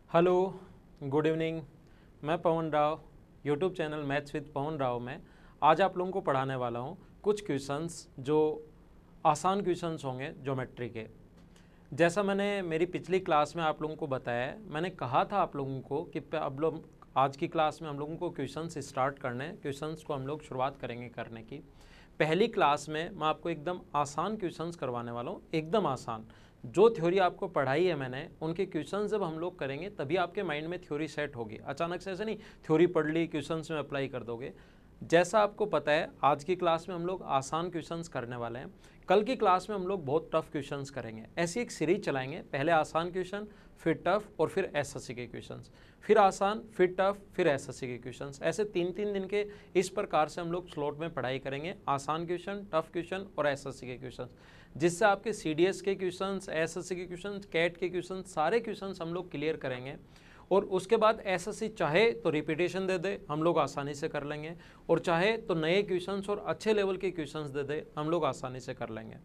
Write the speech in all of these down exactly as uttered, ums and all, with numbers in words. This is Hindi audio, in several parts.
Hello, good evening. मैं Pavan Rao, YouTube channel maths with Pavan Rao में आज आप लोगों को पढ़ाने वाला हूं कुछ क्वेश्चंस जो आसान क्वेश्चंस होंगे ज्योमेट्री के। जैसा मैंने मेरी पिछली क्लास में आप लोगों को बताया, मैंने कहा था आप लोगों को कि अब लोग आज की क्लास में हम लोगों को क्वेश्चंस स्टार्ट करने हैं, क्वेश्चंस को हम लोग शुरुआत करेंगे करने की। पहली क्लास में मैं आपको एकदम आसान क्वेश्चंस करवाने वाला हूँ, एकदम आसान। जो थ्योरी आपको पढ़ाई है मैंने, उनके क्वेश्चन जब हम लोग करेंगे तभी आपके माइंड में थ्योरी सेट होगी। अचानक से ऐसे नहीं थ्योरी पढ़ ली क्वेश्चंस में अप्लाई कर दोगे। जैसा आपको पता है आज की क्लास में हम लोग आसान क्वेश्चंस करने वाले हैं, कल की क्लास में हम लोग बहुत टफ क्वेश्चंस करेंगे। ऐसी एक सीरीज चलाएंगे, पहले आसान क्वेश्चन, फिर टफ और फिर एसएससी के क्वेश्चंस, फिर आसान, फिर टफ, फिर एसएससी के क्वेश्चंस। ऐसे तीन तीन दिन के इस प्रकार से हम लोग स्लॉट में पढ़ाई करेंगे, आसान क्वेश्चन, टफ क्वेश्चन और एसएससी के क्वेश्चंस, जिससे आपके सीडीएस के क्वेश्चंस, एसएससी के क्वेश्चंस, कैट के क्वेश्चंस, सारे क्वेश्चंस हम लोग क्लियर करेंगे। और उसके बाद एसएससी चाहे तो रिपीटेशन दे दे, हम लोग आसानी से कर लेंगे, और चाहे तो नए क्वेश्चंस और अच्छे लेवल के क्वेश्चंस दे दे, हम लोग आसानी से कर लेंगे।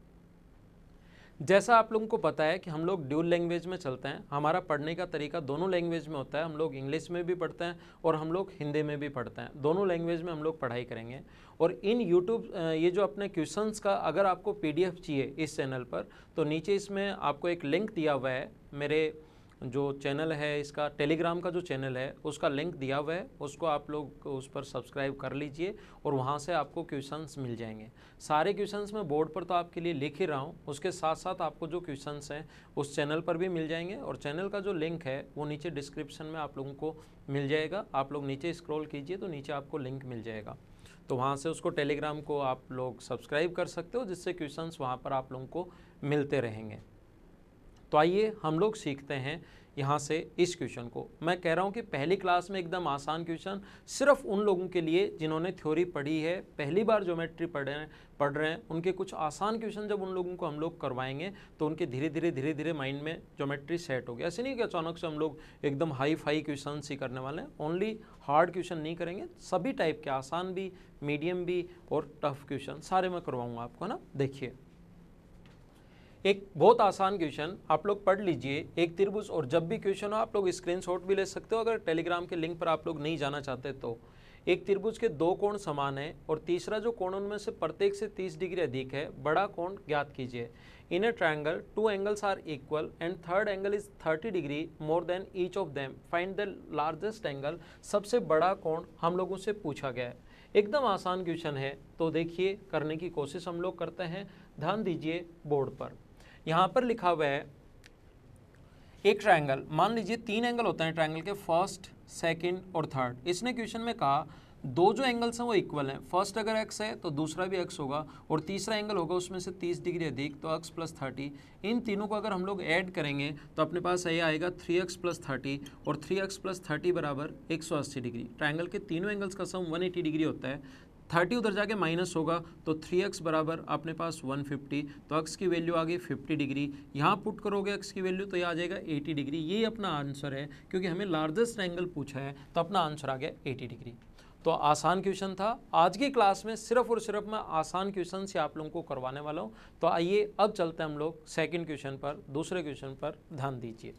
जैसा आप लोगों को पता है कि हम लोग ड्यूल लैंग्वेज में चलते हैं, हमारा पढ़ने का तरीका दोनों लैंग्वेज में होता है। हम लोग इंग्लिश में भी पढ़ते हैं और हम लोग हिंदी में भी पढ़ते हैं, दोनों लैंग्वेज में हम लोग पढ़ाई करेंगे। और इन यूट्यूब ये जो अपने क्वेश्चंस का अगर आपको पीडीएफ चाहिए इस चैनल पर, तो नीचे इसमें आपको एक लिंक दिया हुआ है। मेरे जो चैनल है, इसका टेलीग्राम का जो चैनल है उसका लिंक दिया हुआ है, उसको आप लोग उस पर सब्सक्राइब कर लीजिए और वहाँ से आपको क्वेश्चंस मिल जाएंगे। सारे क्वेश्चंस मैं बोर्ड पर तो आपके लिए लिख ही रहा हूँ, उसके साथ साथ आपको जो क्वेश्चंस हैं उस चैनल पर भी मिल जाएंगे। और चैनल का जो लिंक है वो नीचे डिस्क्रिप्शन में आप लोगों को मिल जाएगा। आप लोग नीचे स्क्रॉल कीजिए तो नीचे आपको लिंक मिल जाएगा, तो वहाँ से उसको टेलीग्राम को आप लोग सब्सक्राइब कर सकते हो, जिससे क्वेश्चंस वहाँ पर आप लोगों को मिलते रहेंगे। तो आइए हम लोग सीखते हैं यहाँ से इस क्वेश्चन को। मैं कह रहा हूँ कि पहली क्लास में एकदम आसान क्वेश्चन सिर्फ उन लोगों के लिए जिन्होंने थ्योरी पढ़ी है, पहली बार ज्योमेट्री पढ़ रहे हैं पढ़ रहे हैं उनके कुछ आसान क्वेश्चन जब उन लोगों को हम लोग करवाएंगे तो उनके धीरे धीरे धीरे धीरे माइंड में ज्योमेट्री सेट होगी। ऐसे नहीं कि अचानक से हम लोग एकदम हाई फाई क्वेश्चन ही करने वाले हैं। ओनली हार्ड क्वेश्चन नहीं करेंगे, सभी टाइप के, आसान भी, मीडियम भी और टफ क्वेश्चन सारे मैं करवाऊँगा आपको, है ना। देखिए एक बहुत आसान क्वेश्चन आप लोग पढ़ लीजिए, एक त्रिभुज, और जब भी क्वेश्चन हो आप लोग स्क्रीनशॉट भी ले सकते हो अगर टेलीग्राम के लिंक पर आप लोग नहीं जाना चाहते तो। एक त्रिभुज के दो कोण समान है और तीसरा जो कोण उनमें से प्रत्येक से तीस डिग्री अधिक है, बड़ा कोण ज्ञात कीजिए। In a triangle two angles are equal and third angle is thirty degree more than each of them, find the largest angle. सबसे बड़ा कोण हम लोगों से पूछा गया है। एकदम आसान क्वेश्चन है, तो देखिए करने की कोशिश हम लोग करते हैं। ध्यान दीजिए बोर्ड पर, यहाँ पर लिखा हुआ है एक ट्रायंगल, मान लीजिए तीन एंगल होते हैं ट्रायंगल के, फर्स्ट, सेकंड और थर्ड। इसने क्वेश्चन में कहा दो जो एंगल्स हैं वो इक्वल हैं, फर्स्ट अगर एक्स है तो दूसरा भी एक्स होगा, और तीसरा एंगल होगा उसमें से तीस डिग्री अधिक, तो एक्स प्लस थर्टी। इन तीनों को अगर हम लोग ऐड करेंगे तो अपने पास ये आएगा थ्री एक्स प्लस थर्टी, और थ्री एक्स प्लस थर्टी बराबर एक सौ अस्सी डिग्री। ट्रायंगल के तीनों एंगल्स का सम वन एटी डिग्री होता है। थर्टी उधर जाके माइनस होगा तो थ्री एक्स बराबर अपने पास वन फिफ्टी, तो एक्स की वैल्यू आ गई फिफ्टी डिग्री। यहाँ पुट करोगे एक्स की वैल्यू तो ये आ जाएगा एटी डिग्री। ये अपना आंसर है, क्योंकि हमें लार्जेस्ट एंगल पूछा है तो अपना आंसर आ गया एटी डिग्री। तो आसान क्वेश्चन था। आज की क्लास में सिर्फ और सिर्फ मैं आसान क्वेश्चन से आप लोगों को करवाने वाला हूँ। तो आइए अब चलते हैं हम लोग सेकेंड क्वेश्चन पर, दूसरे क्वेश्चन पर ध्यान दीजिए।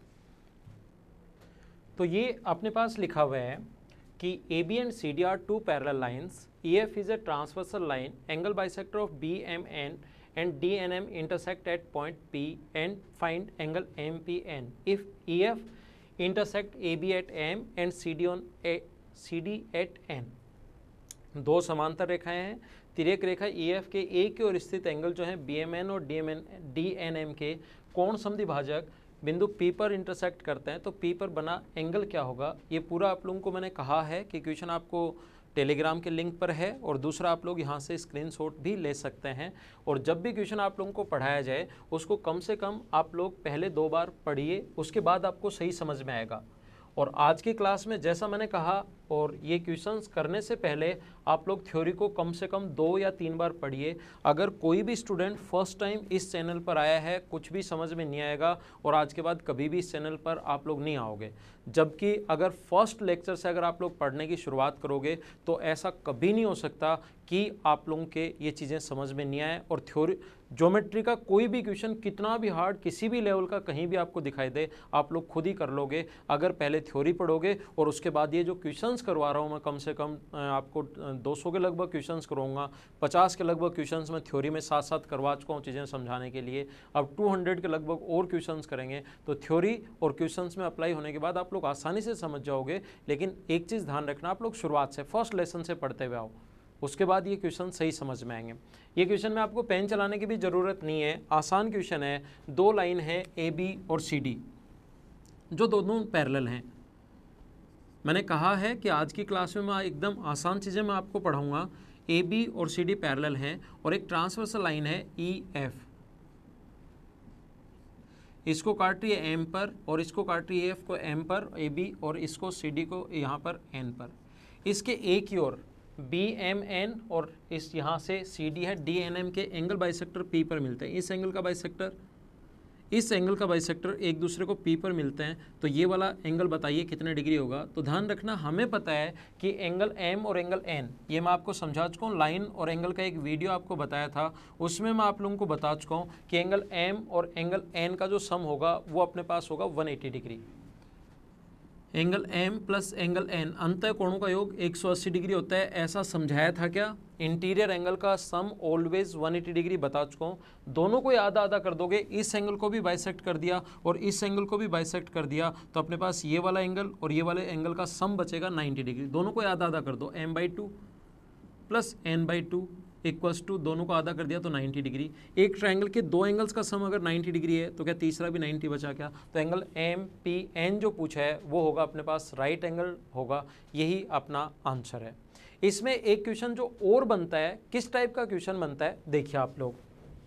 तो ये अपने पास लिखा हुआ है कि A B and C D are two parallel lines. E F is a transversal line. Angle bisector of B M N and D N M intersect at point P and find angle M P N. If E F intersect A B at M and C D on A, C D at N. दो समांतर रेखाएं हैं, तिर्यक रेखा E F के A की ओर स्थित एंगल जो है B M N और D M N D N M के कोण समद्विभाजक बिंदु P पर इंटरसेक्ट करते हैं, तो P पर बना एंगल क्या होगा। ये पूरा आप लोगों को मैंने कहा है कि क्वेश्चन आपको टेलीग्राम के लिंक पर है, और दूसरा आप लोग यहाँ से स्क्रीनशॉट भी ले सकते हैं। और जब भी क्वेश्चन आप लोगों को पढ़ाया जाए उसको कम से कम आप लोग पहले दो बार पढ़िए, उसके बाद आपको सही समझ में आएगा। और आज की क्लास में जैसा मैंने कहा और ये क्वेश्चंस करने से पहले आप लोग थ्योरी को कम से कम दो या तीन बार पढ़िए। अगर कोई भी स्टूडेंट फर्स्ट टाइम इस चैनल पर आया है, कुछ भी समझ में नहीं आएगा और आज के बाद कभी भी इस चैनल पर आप लोग नहीं आओगे। जबकि अगर फर्स्ट लेक्चर से अगर आप लोग पढ़ने की शुरुआत करोगे तो ऐसा कभी नहीं हो सकता कि आप लोगों के ये चीज़ें समझ में नहीं आए और थ्योरी ज्योमेट्री का कोई भी क्वेश्चन कितना भी हार्ड किसी भी लेवल का कहीं भी आपको दिखाई दे, आप लोग खुद ही कर लोगे अगर पहले थ्योरी पढ़ोगे और उसके बाद ये जो क्वेश्चंस करवा रहा हूँ मैं, कम से कम आपको दो सौ के लगभग क्वेश्चंस करवाऊंगा, पचास के लगभग क्वेश्चंस मैं थ्योरी में साथ साथ करवा चुका हूँ चीज़ें समझाने के लिए। अब दो सौ के लगभग और क्वेश्चंस करेंगे तो थ्योरी और क्वेश्चंस में अप्लाई होने के बाद आप लोग आसानी से समझ जाओगे। लेकिन एक चीज़ ध्यान रखना, आप लोग शुरुआत से फर्स्ट लेसन से पढ़ते हुए आओ, उसके बाद ये क्वेश्चन सही समझ में आएंगे। ये क्वेश्चन में आपको पेन चलाने की भी ज़रूरत नहीं है, आसान क्वेश्चन है। दो लाइन है ए बी और सी डी जो दोनों पैरेलल हैं। मैंने कहा है कि आज की क्लास में मैं एकदम आसान चीज़ें मैं आपको पढ़ाऊंगा। ए बी और सी डी पैरेलल हैं और एक ट्रांसवर्सल लाइन है ई एफ, इसको काट रही है एम पर और इसको काट रही है एफ को एम पर ए बी और इसको सी डी को यहाँ पर एन पर। इसके एक ही ओर बी एम एन और इस यहाँ से सी डी है डी एन एम के एंगल बाइसेक्टर पी पर मिलते हैं। इस एंगल का बाइसेक्टर इस एंगल का बाइसेक्टर एक दूसरे को पी पर मिलते हैं, तो ये वाला एंगल बताइए कितने डिग्री होगा। तो ध्यान रखना, हमें पता है कि एंगल एम और एंगल एन, ये मैं आपको समझा चुका हूँ। लाइन और एंगल का एक वीडियो आपको बताया था, उसमें मैं आप लोगों को बता चुका हूँ कि एंगल एम और एंगल एन का जो सम होगा वो अपने पास होगा एक सौ अस्सी degree. Angle M plus angle N अंतः कोणों का योग एक सौ अस्सी डिग्री होता है, ऐसा समझाया था क्या। इंटीरियर एंगल का सम ऑलवेज एक सौ अस्सी डिग्री बता चुका हूँ। दोनों को आधा आधा कर दोगे, इस एंगल को भी बाइसेक्ट कर दिया और इस एंगल को भी बाइसेक्ट कर दिया, तो अपने पास ये वाला एंगल और ये वाले एंगल का सम बचेगा नब्बे डिग्री। दोनों को आधा आधा कर दो, M by two plus N by two equals to, दोनों को आधा कर दिया तो नब्बे डिग्री। एक ट्रायंगल के दो एंगल्स का सम अगर नब्बे डिग्री है तो क्या तीसरा भी नब्बे बचा क्या। तो एंगल एम पी एन जो पूछा है वो होगा अपने पास राइट एंगल होगा, यही अपना आंसर है। इसमें एक क्वेश्चन जो और बनता है, किस टाइप का क्वेश्चन बनता है देखिए आप लोग।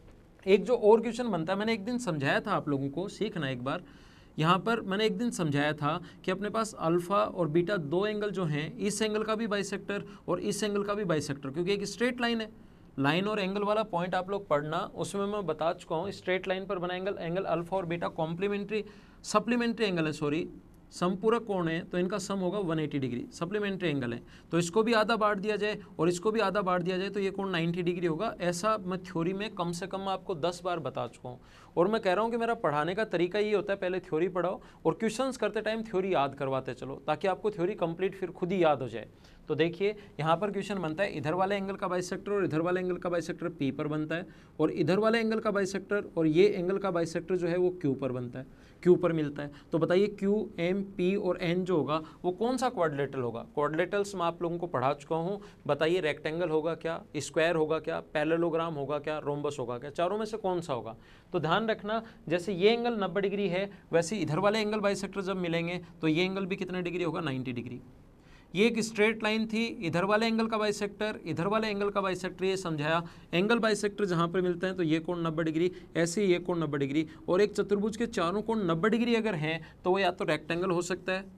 एक जो और क्वेश्चन बनता है, मैंने एक दिन समझाया था आप लोगों को, सीखना एक बार। यहाँ पर मैंने एक दिन समझाया था कि अपने पास अल्फ़ा और बीटा दो एंगल जो हैं, इस एंगल का भी बाइसेक्टर और इस एंगल का भी बाइसेक्टर, क्योंकि एक स्ट्रेट लाइन है। लाइन और एंगल वाला पॉइंट आप लोग पढ़ना, उसमें मैं बता चुका हूँ। स्ट्रेट लाइन पर बना एंगल एंगल अल्फा और बीटा कॉम्प्लीमेंट्री सप्लीमेंट्री एंगल है, सॉरी समपूरक कोण है, तो इनका सम होगा एक सौ अस्सी डिग्री। सप्लीमेंट्री एंगल है तो इसको भी आधा बांट दिया जाए और इसको भी आधा बांट दिया जाए तो ये कोण नब्बे डिग्री होगा। ऐसा मैं थ्योरी में कम से कम आपको दस बार बता चुका हूँ और मैं कह रहा हूँ कि मेरा पढ़ाने का तरीका ये होता है, पहले थ्योरी पढ़ाओ और क्वेश्चंस करते टाइम थ्योरी याद करवाते चलो, ताकि आपको थ्योरी कंप्लीट फिर खुद ही याद हो जाए। तो देखिए यहाँ पर क्वेश्चन बनता है, इधर वाले एंगल का बाइसेक्टर और इधर वाले एंगल का बाइसेक्टर पी पर बनता है और इधर वाले एंगल का बाइसेक्टर और ये एंगल का बाइसेक्टर जो है वो क्यू पर बनता है, क्यू पर मिलता है। तो बताइए क्यू एम पी और एन जो होगा वो कौन सा क्वाड्रिलेटरल होगा। क्वाड्रिलेटरल्स मैं आप लोगों को पढ़ा चुका हूँ। बताइए रेक्टेंगल होगा क्या, स्क्वायर होगा क्या, पैरेललोग्राम होगा क्या, रोम्बस होगा क्या, चारों में से कौन सा होगा। तो ध्यान रखना, जैसे ये एंगल नब्बे डिग्री है, वैसे इधर वाले एंगल बाइसेक्टर जब मिलेंगे तो ये एंगल भी कितने डिग्री होगा, नब्बे डिग्री। ये एक स्ट्रेट लाइन थी, इधर वाले एंगल का बाइसेक्टर इधर वाले एंगल का बाइसेक्टर, ये समझाया। एंगल बाइसेक्टर जहाँ पर मिलते हैं तो ये कोण नब्बे डिग्री, ऐसे ये कोण नब्बे डिग्री। और एक चतुर्भुज के चारों कोण नब्बे डिग्री अगर हैं तो वो या तो रेक्टेंगल हो सकता है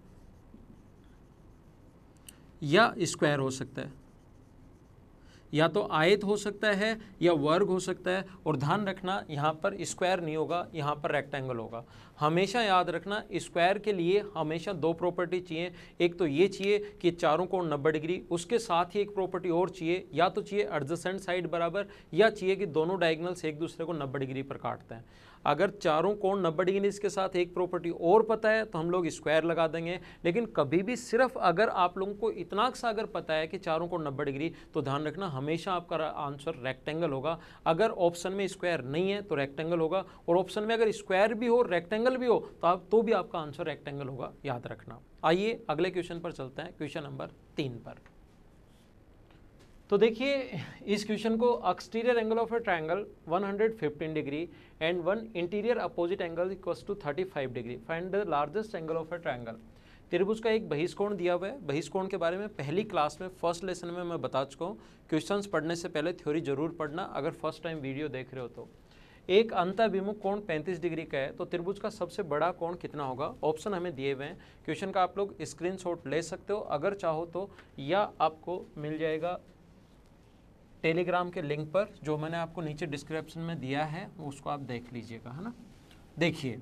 या स्क्वायर हो सकता है, या तो आयत हो सकता है या वर्ग हो सकता है। और ध्यान रखना यहाँ पर स्क्वायर नहीं होगा, यहाँ पर रेक्टेंगल होगा। हमेशा याद रखना, स्क्वायर के लिए हमेशा दो प्रॉपर्टी चाहिए। एक तो ये चाहिए कि चारों कोण नब्बे डिग्री, उसके साथ ही एक प्रॉपर्टी और चाहिए, या तो चाहिए एडजेसेंट साइड बराबर, या चाहिए कि दोनों डायगोनल्स एक दूसरे को नब्बे डिग्री पर काटते हैं। अगर चारों कोण नब्बे डिग्री इसके साथ एक प्रॉपर्टी और पता है तो हम लोग स्क्वायर लगा देंगे। लेकिन कभी भी सिर्फ अगर आप लोगों को इतना सा अगर पता है कि चारों कोण नब्बे डिग्री, तो ध्यान रखना हमेशा आपका आंसर रेक्टेंगल होगा। अगर ऑप्शन में स्क्वायर नहीं है तो रेक्टेंगल होगा, और ऑप्शन में अगर स्क्वायर भी हो रेक्टेंगल भी हो तो आप तो भी आपका आंसर रेक्टेंगल होगा, याद रखना। आइए अगले क्वेश्चन पर चलते हैं, क्वेश्चन नंबर तीन पर। तो देखिए इस क्वेश्चन को, exterior angle of a triangle एक सौ पंद्रह degree and one interior opposite angle equals to पैंतीस degree, find the largest angle of a triangle. त्रिभुज का एक बहिष्कोण दिया हुआ है। बहिष्कोण के बारे में पहली क्लास में फर्स्ट लेसन में मैं बता चुका हूँ। क्वेश्चंस पढ़ने से पहले थ्योरी जरूर पढ़ना, अगर फर्स्ट टाइम वीडियो देख रहे हो तो। एक अंतःभिमुख कोण पैंतीस डिग्री का है तो त्रिभुज का सबसे बड़ा कोण कितना होगा। ऑप्शन हमें दिए हुए हैं, क्वेश्चन का आप लोग स्क्रीनशॉट ले सकते हो अगर चाहो तो, या आपको मिल जाएगा टेलीग्राम के लिंक पर जो मैंने आपको नीचे डिस्क्रिप्शन में दिया है, उसको आप देख लीजिएगा, है ना। देखिए,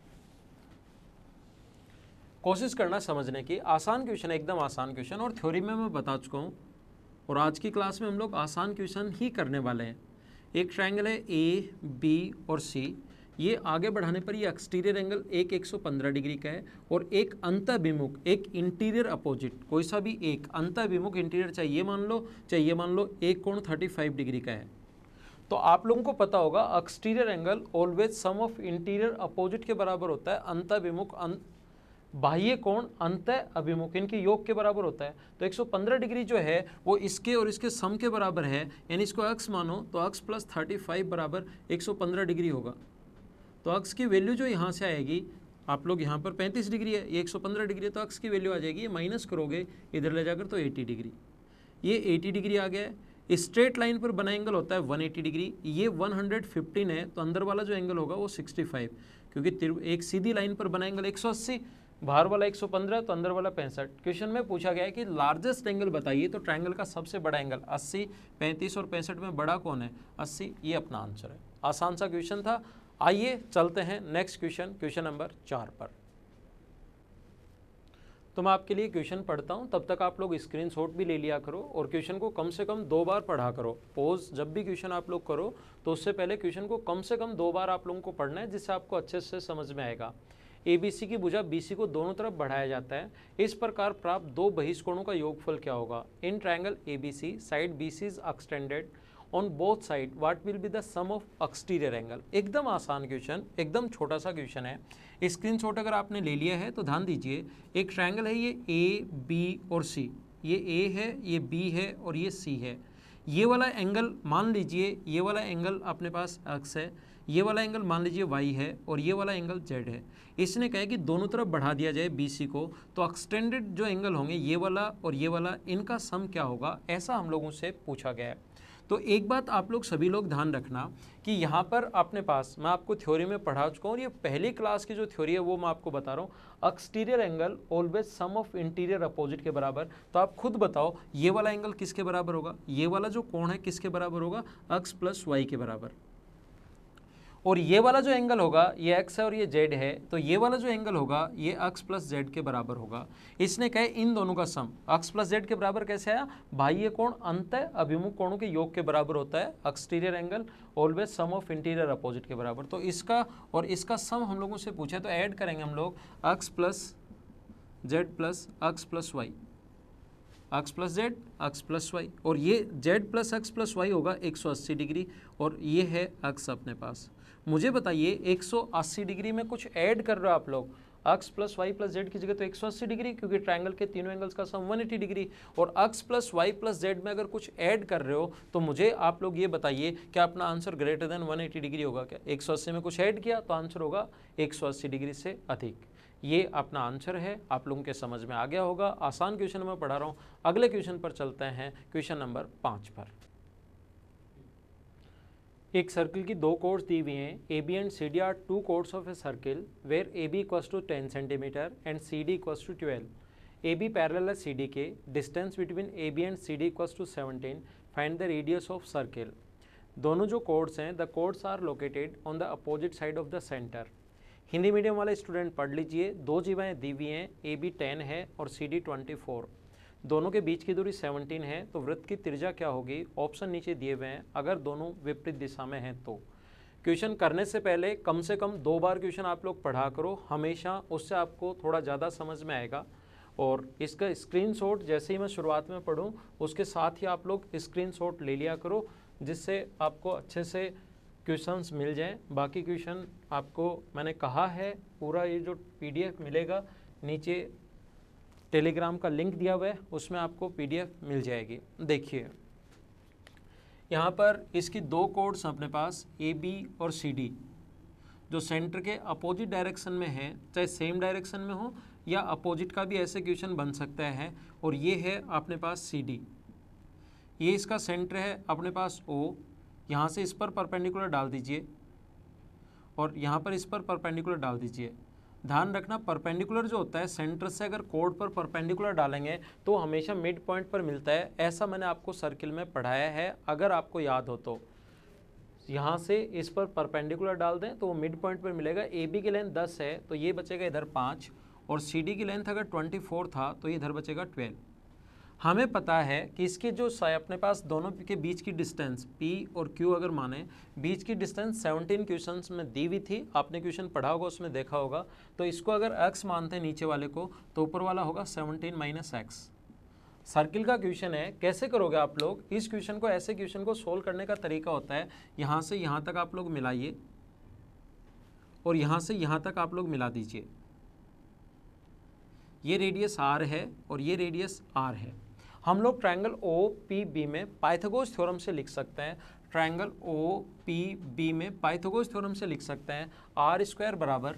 कोशिश करना समझने की, आसान क्वेश्चन, एकदम आसान क्वेश्चन, और थ्योरी में मैं बता चुका हूँ, और आज की क्लास में हम लोग आसान क्वेश्चन ही करने वाले हैं। एक ट्रायंगल है ए, बी और सी, ये आगे बढ़ाने पर ये एक्सटीरियर एंगल एक एक सौ पंद्रह डिग्री का है, और एक अंतःभिमुख, एक इंटीरियर अपोजिट, कोई सा भी एक अंतःभिमुख इंटीरियर, चाहे ये मान लो चाहे ये मान लो, एक कोण पैंतीस डिग्री का है। तो आप लोगों को पता होगा exterior angle always sum of interior opposite के बराबर होता है, अंतःभिमुख अं, बाह्य कोण अंतः अभिमुख इनके योग के बराबर होता है। तो एक सौ पंद्रह डिग्री जो है वो इसके और इसके सम के बराबर है, यानी इसको अक्स मानो तो अक्स प्लस पैंतीस बराबर एक सौ पंद्रह डिग्री होगा। तो अक्स की वैल्यू जो यहाँ से आएगी, आप लोग यहाँ पर पैंतीस डिग्री है, ये एक सौ पंद्रह डिग्री है, तो अक्स की वैल्यू आ जाएगी, ये माइनस करोगे इधर ले जाकर तो अस्सी डिग्री, ये अस्सी डिग्री आ गया है। स्ट्रेट लाइन पर बना एंगल होता है एक सौ अस्सी डिग्री, ये एक सौ पंद्रह है, तो अंदर वाला जो एंगल होगा वो पैंसठ, क्योंकि एक सीधी लाइन पर बना एंगल एक सौ अस्सी, बाहर वाला एक सौ पंद्रह, तो अंदर वाला पैंसठ। क्वेश्चन में पूछा गया है कि लार्जेस्ट एंगल बताइए, तो ट्रायंगल का सबसे बड़ा एंगल अस्सी, पैंतीस और पैंसठ में बड़ा कौन है, अस्सी, ये अपना आंसर है। आसान सा क्वेश्चन था। आइए चलते हैं नेक्स्ट क्वेश्चन, क्वेश्चन नंबर चार पर। तो मैं आपके लिए क्वेश्चन पढ़ता हूं, तब तक आप लोग स्क्रीनशॉट भी ले लिया करो, और क्वेश्चन को कम से कम दो बार पढ़ा करो। पॉज जब भी क्वेश्चन आप लोग करो तो उससे पहले क्वेश्चन को कम से कम दो बार आप लोगों को पढ़ना है, जिससे आपको अच्छे से समझ में आएगा। ए बी सी की भुजा बी सी को दोनों तरफ बढ़ाया जाता है, इस प्रकार प्राप्त दो बहिष्कोणों का योगफल क्या होगा। In triangle A B C side B C is extended on both side, what will be the sum of exterior angle. एकदम आसान क्वेश्चन, एकदम छोटा सा क्वेश्चन है। स्क्रीनशॉट अगर आपने ले लिया है तो ध्यान दीजिए, एक ट्रायंगल है ये ए बी और सी, ये ए है, ये बी है और ये सी है। ये वाला एंगल मान लीजिए, ये वाला एंगल अपने पास एक्स है, ये वाला एंगल मान लीजिए वाई है, और ये वाला एंगल जेड है। इसने कहा कि दोनों तरफ बढ़ा दिया जाए बी सी को, तो एक्सटेंडेड जो एंगल होंगे ये वाला और ये वाला, इनका सम क्या होगा, ऐसा हम लोगों से पूछा गया है। तो एक बात आप लोग सभी लोग ध्यान रखना कि यहाँ पर अपने पास, मैं आपको थ्योरी में पढ़ा चुका हूँ, और ये पहली क्लास की जो थ्योरी है वो मैं आपको बता रहा हूँ। Exterior angle always sum of interior opposite के बराबर। तो आप खुद बताओ ये वाला एंगल किसके बराबर होगा, ये वाला जो कोण है किसके बराबर होगा, एक्स प्लस वाई के बराबर। और ये वाला जो एंगल होगा ये x है और ये z है, तो ये वाला जो एंगल होगा ये x प्लस जेड के बराबर होगा। इसने कहे इन दोनों का सम x प्लस जेड के बराबर कैसे आया, बाह्य कोण अंतः अभिमुख कोणों के योग के बराबर होता है। Exterior angle always sum of interior opposite के बराबर। तो इसका और इसका सम हम लोगों से पूछा, तो ऐड करेंगे हम लोग x plus Z plus X plus Y, X plus Z X plus Y, और ये Z plus X plus Y होगा एक सौ अस्सी डिग्री, और ये है एक्स अपने पास। मुझे बताइए एक सौ अस्सी डिग्री में कुछ ऐड कर रहे हो आप लोग, X plus Y plus Z की जगह तो एक सौ अस्सी डिग्री, क्योंकि ट्रायंगल के तीनों एंगल्स का सम एक सौ अस्सी डिग्री, और X plus Y plus Z में अगर कुछ ऐड कर रहे हो तो मुझे आप लोग ये बताइए क्या अपना आंसर ग्रेटर देन एक सौ अस्सी डिग्री होगा क्या। एक सौ अस्सी में कुछ ऐड किया तो आंसर होगा एक सौ अस्सी डिग्री से अधिक। ये अपना आंसर है, आप लोगों के समझ में आ गया होगा। आसान क्वेश्चन मैं पढ़ा रहा हूँ। अगले क्वेश्चन पर चलते हैं, क्वेश्चन नंबर पाँच पर। एक सर्कल की दो कोर्स दी हुई हैं, A B and C D are two chords of a circle where A B equals to ten centimetre and C D equals to twelve. A B parallel है सी डी के, distance between A B and C D equals to seventeen, find the radius of circle. दोनों जो कोर्स हैं, the chords are located on the opposite side of the centre. Hindi medium वाले स्टूडेंट पढ़ लीजिए, दो जीवाएँ दी हुई हैं, ए बी टेन है और सी डी ट्वेंटी फोर, दोनों के बीच की दूरी सत्रह है, तो वृत्त की त्रिज्या क्या होगी। ऑप्शन नीचे दिए हुए हैं, अगर दोनों विपरीत दिशा में हैं तो। क्वेश्चन करने से पहले कम से कम दो बार क्वेश्चन आप लोग पढ़ा करो हमेशा, उससे आपको थोड़ा ज़्यादा समझ में आएगा। और इसका स्क्रीनशॉट जैसे ही मैं शुरुआत में पढ़ूँ उसके साथ ही आप लोग स्क्रीनशॉट ले लिया करो, जिससे आपको अच्छे से क्वेश्चंस मिल जाएं। बाकी क्वेश्चन आपको मैंने कहा है, पूरा ये जो पीडीएफ मिलेगा नीचे टेलीग्राम का लिंक दिया हुआ है, उसमें आपको पीडीएफ मिल जाएगी। देखिए यहाँ पर इसकी दो कोड्स अपने पास ए बी और सी डी, जो सेंटर के अपोजिट डायरेक्शन में है, चाहे सेम डायरेक्शन में हो या अपोजिट का भी ऐसे क्वेश्चन बन सकता है। और ये है अपने पास सी डी, ये इसका सेंटर है अपने पास ओ, यहाँ से इस पर परपेंडिकुलर डाल दीजिए, और यहाँ पर इस पर परपेंडिकुलर डाल दीजिए। ध्यान रखना परपेंडिकुलर जो होता है सेंटर से अगर कोड पर परपेंडिकुलर डालेंगे तो हमेशा मिड पॉइंट पर मिलता है, ऐसा मैंने आपको सर्किल में पढ़ाया है अगर आपको याद हो तो। यहाँ से इस पर परपेंडिकुलर डाल दें तो वो मिड पॉइंट पर मिलेगा। ए बी की लेंथ दस है तो ये बचेगा इधर पाँच, और सी डी की लेंथ अगर चौबीस था तो ये इधर बचेगा बारह। हमें पता है कि इसके जो अपने पास दोनों के बीच की डिस्टेंस P और Q अगर माने, बीच की डिस्टेंस सत्रह क्वेश्चंस में दी हुई थी, आपने क्वेश्चन पढ़ा होगा उसमें देखा होगा। तो इसको अगर x मानते हैं नीचे वाले को तो ऊपर वाला होगा सत्रह माइनस एक्स। सर्किल का क्वेश्चन है, कैसे करोगे आप लोग इस क्वेश्चन को? ऐसे क्वेश्चन को सोल्व करने का तरीका होता है यहाँ से यहाँ तक आप लोग मिलाइए और यहाँ से यहाँ तक आप लोग मिला दीजिए। ये रेडियस r है और ये रेडियस r है। हम लोग ट्रायंगल ओ पी बी में पाइथागोरस थ्योरम से लिख सकते हैं। ट्रायंगल ओ पी बी में पाइथागोरस थ्योरम से लिख सकते हैं आर स्क्वायर बराबर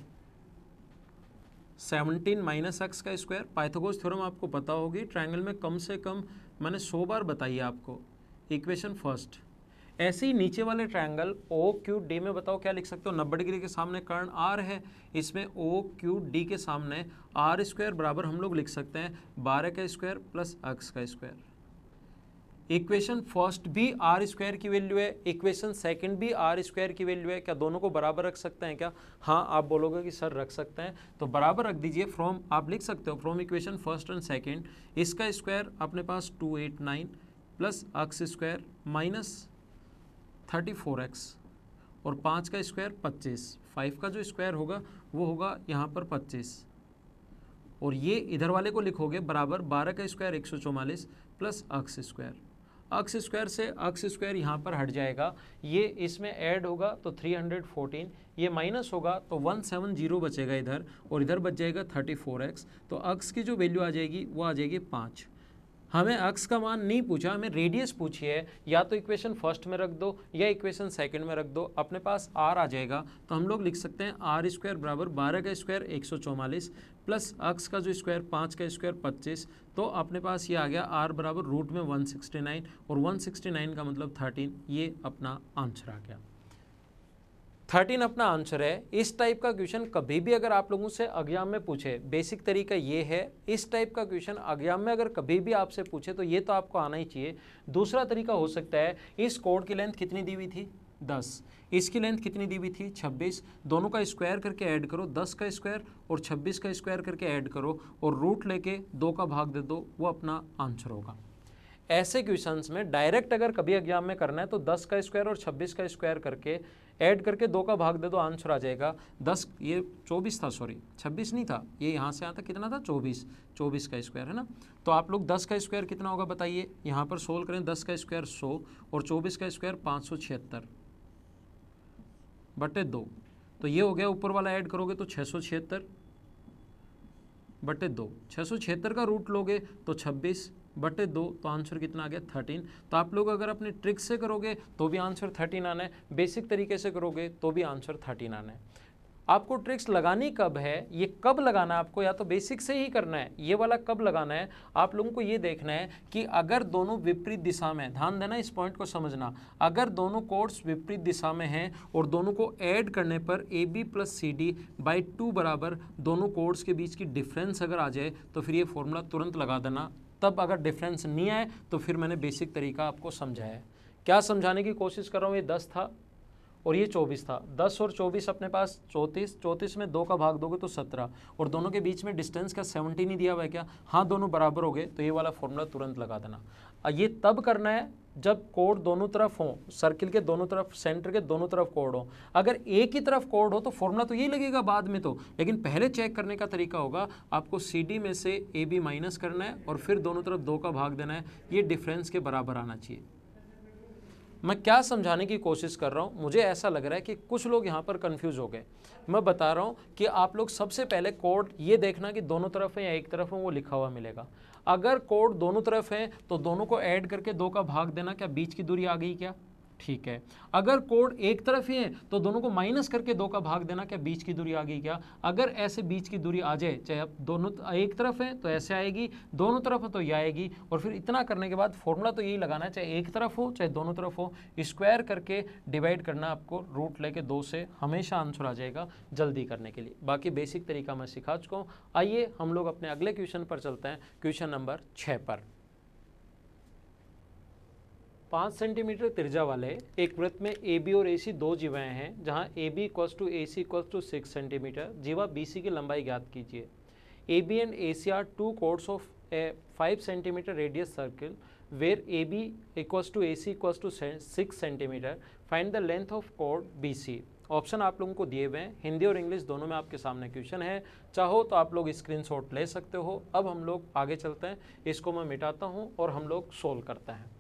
सत्रह माइनस एक्स का स्क्वायर। पाइथागोरस थ्योरम आपको पता होगी, ट्रायंगल में कम से कम मैंने सौ बार बताई है आपको। Equation first. ऐसे ही नीचे वाले ट्रायंगल ओ क्यू डी में बताओ क्या लिख सकते हो? नब्बे डिग्री के सामने कर्ण आर है, इसमें ओ क्यू डी के सामने आर स्क्वायर बराबर हम लोग लिख सकते हैं बारह का स्क्वायर प्लस एक्स का स्क्वायर। इक्वेशन फर्स्ट भी आर स्क्वायर की वैल्यू है, इक्वेशन सेकंड भी आर स्क्वायर की वैल्यू है। क्या दोनों को बराबर रख सकते हैं क्या? हाँ, आप बोलोगे कि सर रख सकते हैं, तो बराबर रख दीजिए। फ्रॉम आप लिख सकते हो from equation first and second, इसका स्क्वायर अपने पास two eight nine plus X square minus thirty four X और पाँच का स्क्वायर पच्चीस। फाइव का जो स्क्वायर होगा वो होगा यहाँ पर पच्चीस, और ये इधर वाले को लिखोगे बराबर बारह का स्क्वायर एक सौ चौवालीस plus X square. X square से एक्स स्क्वायर यहाँ पर हट जाएगा, ये इसमें ऐड होगा तो तीन सौ चौदह, ये माइनस होगा तो एक सौ सत्तर बचेगा इधर, और इधर बच जाएगा थर्टी फोर एक्स। तो एक्स की जो वैल्यू आ जाएगी वो आ जाएगी पाँच। हमें एक्स का मान नहीं पूछा, हमें रेडियस पूछी है। या तो इक्वेशन फर्स्ट में रख दो या इक्वेशन सेकंड में रख दो, अपने पास आर आ जाएगा। तो हम लोग लिख सकते हैं आर स्क्वायर बराबर बारह का स्क्वायर एक सौ चौवालीस प्लस एक्स का जो स्क्वायर पाँच का स्क्वायर पच्चीस। तो अपने पास ये आ गया आर बराबर रूट में एक सौ उनहत्तर, और एक सौ उनहत्तर का मतलब तेरह। ये अपना आंसर आ गया। थर्टीन अपना आंसर है। इस टाइप का क्वेश्चन कभी भी अगर आप लोगों से एग्जाम में पूछे, बेसिक तरीका ये है, इस टाइप का क्वेश्चन एग्जाम में अगर कभी भी आपसे पूछे तो ये तो आपको आना ही चाहिए। दूसरा तरीका हो सकता है, इस कोड की लेंथ कितनी दी हुई थी? दस। इसकी लेंथ कितनी दी हुई थी? छब्बीस। दोनों का स्क्वायर करके ऐड करो, दस का स्क्वायर और छब्बीस का स्क्वायर करके ऐड करो और रूट लेके दो का भाग दे दो, वो अपना आंसर होगा। ऐसे क्वेश्चंस में डायरेक्ट अगर कभी एग्जाम में करना है तो दस का स्क्वायर और छब्बीस का स्क्वायर करके ऐड करके दो का भाग दे दो, आंसर आ जाएगा दस। ये चौबीस था, सॉरी छब्बीस नहीं था, ये यहाँ से यहाँ तक कितना था? चौबीस। चौबीस का स्क्वायर है ना। तो आप लोग दस का स्क्वायर कितना होगा बताइए? यहाँ पर सोल्व करें, दस का स्क्वायर सौ और चौबीस का स्क्वायर पाँच सौ छिहत्तर बटे दो। तो ये हो गया, ऊपर वाला ऐड करोगे तो छः सौ छिहत्तर बटे दो। छः सौ छिहत्तर का रूट लोगे तो छब्बीस बटे दो, तो आंसर कितना आ गया? थर्टीन। तो आप लोग अगर अपने ट्रिक से करोगे तो भी आंसर थर्टीन आना है, बेसिक तरीके से करोगे तो भी आंसर थर्टीन आना है। आपको ट्रिक्स लगानी कब है, ये कब लगाना है आपको, या तो बेसिक से ही करना है, ये वाला कब लगाना है आप लोगों को ये देखना है कि अगर दोनों विपरीत दिशा में, ध्यान देना इस पॉइंट को समझना, अगर दोनों कोड्स विपरीत दिशा में हैं और दोनों को ऐड करने पर A B plus C D by two बराबर दोनों कोड्स के बीच की डिफरेंस अगर आ जाए तो फिर ये फॉर्मूला तुरंत लगा देना। तब अगर डिफरेंस नहीं आए तो फिर मैंने बेसिक तरीका आपको समझाया है। क्या समझाने की कोशिश कर रहा हूँ? ये दस था और ये चौबीस था, दस और चौबीस अपने पास चौंतीस, चौंतीस में दो का भाग दोगे तो सत्रह, और दोनों के बीच में डिस्टेंस का सत्रह नहीं दिया हुआ है क्या? हाँ, दोनों बराबर हो गए, तो ये वाला फॉर्मूला तुरंत लगा देना। ये तब करना है जब कोड दोनों तरफ हो, सर्किल के दोनों तरफ, सेंटर के दोनों तरफ कोड हो। अगर एक ही तरफ कोड हो तो फॉर्मूला तो यही लगेगा बाद में तो, लेकिन पहले चेक करने का तरीका होगा, आपको सी डी में से ए बी माइनस करना है और फिर दोनों तरफ दो का भाग देना है, ये डिफरेंस के बराबर आना चाहिए। मैं क्या समझाने की कोशिश कर रहा हूँ, मुझे ऐसा लग रहा है कि कुछ लोग यहाँ पर कंफ्यूज हो गए। मैं बता रहा हूँ कि आप लोग सबसे पहले कोड ये देखना कि दोनों तरफ है या एक तरफ है, वो लिखा हुआ मिलेगा। अगर कोड दोनों तरफ है तो दोनों को ऐड करके दो का भाग देना, क्या बीच की दूरी आ गई क्या? ठीक है। अगर कोड एक तरफ ही है तो दोनों को माइनस करके दो का भाग देना, क्या बीच की दूरी आ गई क्या? अगर ऐसे बीच की दूरी आ जाए, चाहे अब दोनों एक तरफ है तो ऐसे आएगी, दोनों तरफ है तो ये आएगी, और फिर इतना करने के बाद फॉर्मूला तो यही लगाना है, चाहे एक तरफ हो चाहे दोनों तरफ हो, स्क्वायर करके डिवाइड करना आपको, रूट लेके दो से हमेशा आंसर आ जाएगा जल्दी करने के लिए। बाकी बेसिक तरीका मैं सिखा चुका हूँ। आइए हम लोग अपने अगले क्वेश्चन पर चलते हैं, क्वेश्चन नंबर छः पर। पाँच सेंटीमीटर त्रिज्या वाले एक वृत्त में ए बी और ए सी दो जीवाएँ हैं, जहां A B equals to A C equals to six centimetre. जीवा बी सी की लंबाई ज्ञात कीजिए। A B and A C are two chords of a five centimetre radius circle where A B equals to A C equals to six centimetre. Find the length of chord B C. Option आप लोगों को दिए हुए हैं, हिंदी और इंग्लिश दोनों में आपके सामने क्वेश्चन है। चाहो तो आप लोग स्क्रीनशॉट ले सकते हो। अब हम लोग आगे चलते हैं, इसको मैं मिटाता हूँ और हम लोग सोल्व करते हैं।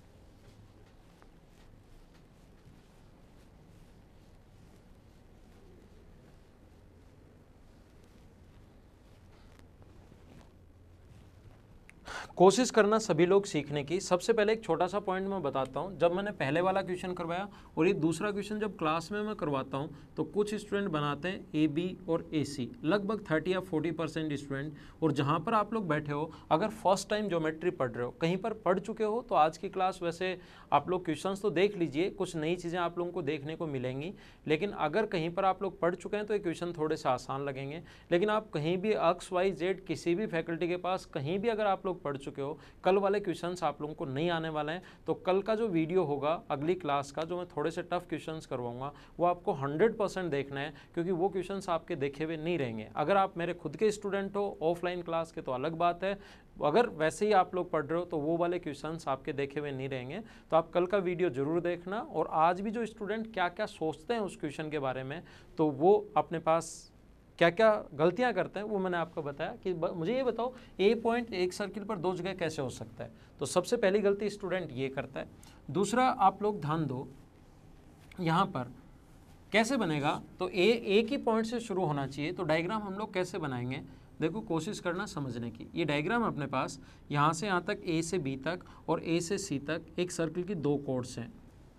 कोशिश करना सभी लोग सीखने की। सबसे पहले एक छोटा सा पॉइंट मैं बताता हूँ। जब मैंने पहले वाला क्वेश्चन करवाया और ये दूसरा क्वेश्चन जब क्लास में मैं करवाता हूँ तो कुछ स्टूडेंट बनाते हैं ए बी और ए सी, लगभग थर्टी या फोर्टी परसेंट स्टूडेंट। और जहाँ पर आप लोग बैठे हो, अगर फर्स्ट टाइम ज्योमेट्री पढ़ रहे हो, कहीं पर पढ़ चुके हो तो आज की क्लास वैसे आप लोग क्वेश्चन तो देख लीजिए, कुछ नई चीज़ें आप लोगों को देखने को मिलेंगी। लेकिन अगर कहीं पर आप लोग पढ़ चुके हैं तो ये क्वेश्चन थोड़े से आसान लगेंगे। लेकिन आप कहीं भी एक्स वाई जेड किसी भी फैकल्टी के पास कहीं भी अगर आप लोग पढ़ चुके हो, कल वाले क्वेश्चंस आप लोगों को नहीं आने वाले हैं। तो कल का जो वीडियो होगा अगली क्लास का, जो मैं थोड़े से टफ क्वेश्चंस करवाऊंगा, वो आपको हंड्रेड परसेंट देखना है, क्योंकि वो क्वेश्चंस आपके देखे हुए नहीं रहेंगे। अगर आप मेरे खुद के स्टूडेंट हो ऑफलाइन क्लास के तो अलग बात है, अगर वैसे ही आप लोग पढ़ रहे हो तो वो वाले क्वेश्चंस आपके देखे हुए नहीं रहेंगे। तो आप कल का वीडियो जरूर देखना। और आज भी जो स्टूडेंट क्या क्या सोचते हैं उस क्वेश्चन के बारे में, तो वो अपने पास क्या क्या गलतियां करते हैं वो मैंने आपको बताया कि मुझे ये बताओ ए पॉइंट एक सर्किल पर दो जगह कैसे हो सकता है। तो सबसे पहली गलती स्टूडेंट ये करता है। दूसरा, आप लोग ध्यान दो, यहाँ पर कैसे बनेगा, तो ए एक ही पॉइंट से शुरू होना चाहिए। तो डायग्राम हम लोग कैसे बनाएंगे, देखो कोशिश करना समझने की। ये डायग्राम अपने पास यहाँ से यहाँ तक, ए से बी तक और ए से सी तक एक सर्किल की दो कोर्ड्स हैं।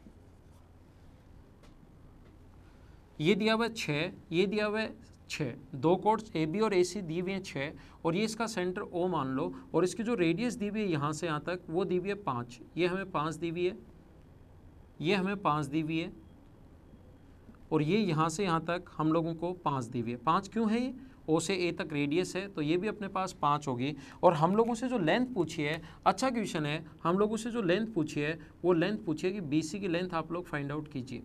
ये दिया हुआ है छः, ये दिया हुआ है छः, दो कोर्ड्स ए बी और ए सी दी हुई हैं छः, और ये इसका सेंटर ओ मान लो, और इसकी जो रेडियस दी हुई है यहाँ से यहाँ तक वो दी हुई है पाँच। ये हमें पाँच दी हुई है, ये हमें पाँच दी हुई है, और ये यहाँ से यहाँ तक हम लोगों को पाँच दी हुई है। पाँच क्यों है, ये ओ से ए तक रेडियस है तो ये भी अपने पास पाँच होगी। और हम लोगों से जो लेंथ पूछी है, अच्छा क्वेश्चन है, हम लोगों से जो लेंथ पूछी है वो लेंथ पूछी है कि बी सी की लेंथ आप लोग फाइंड आउट कीजिए,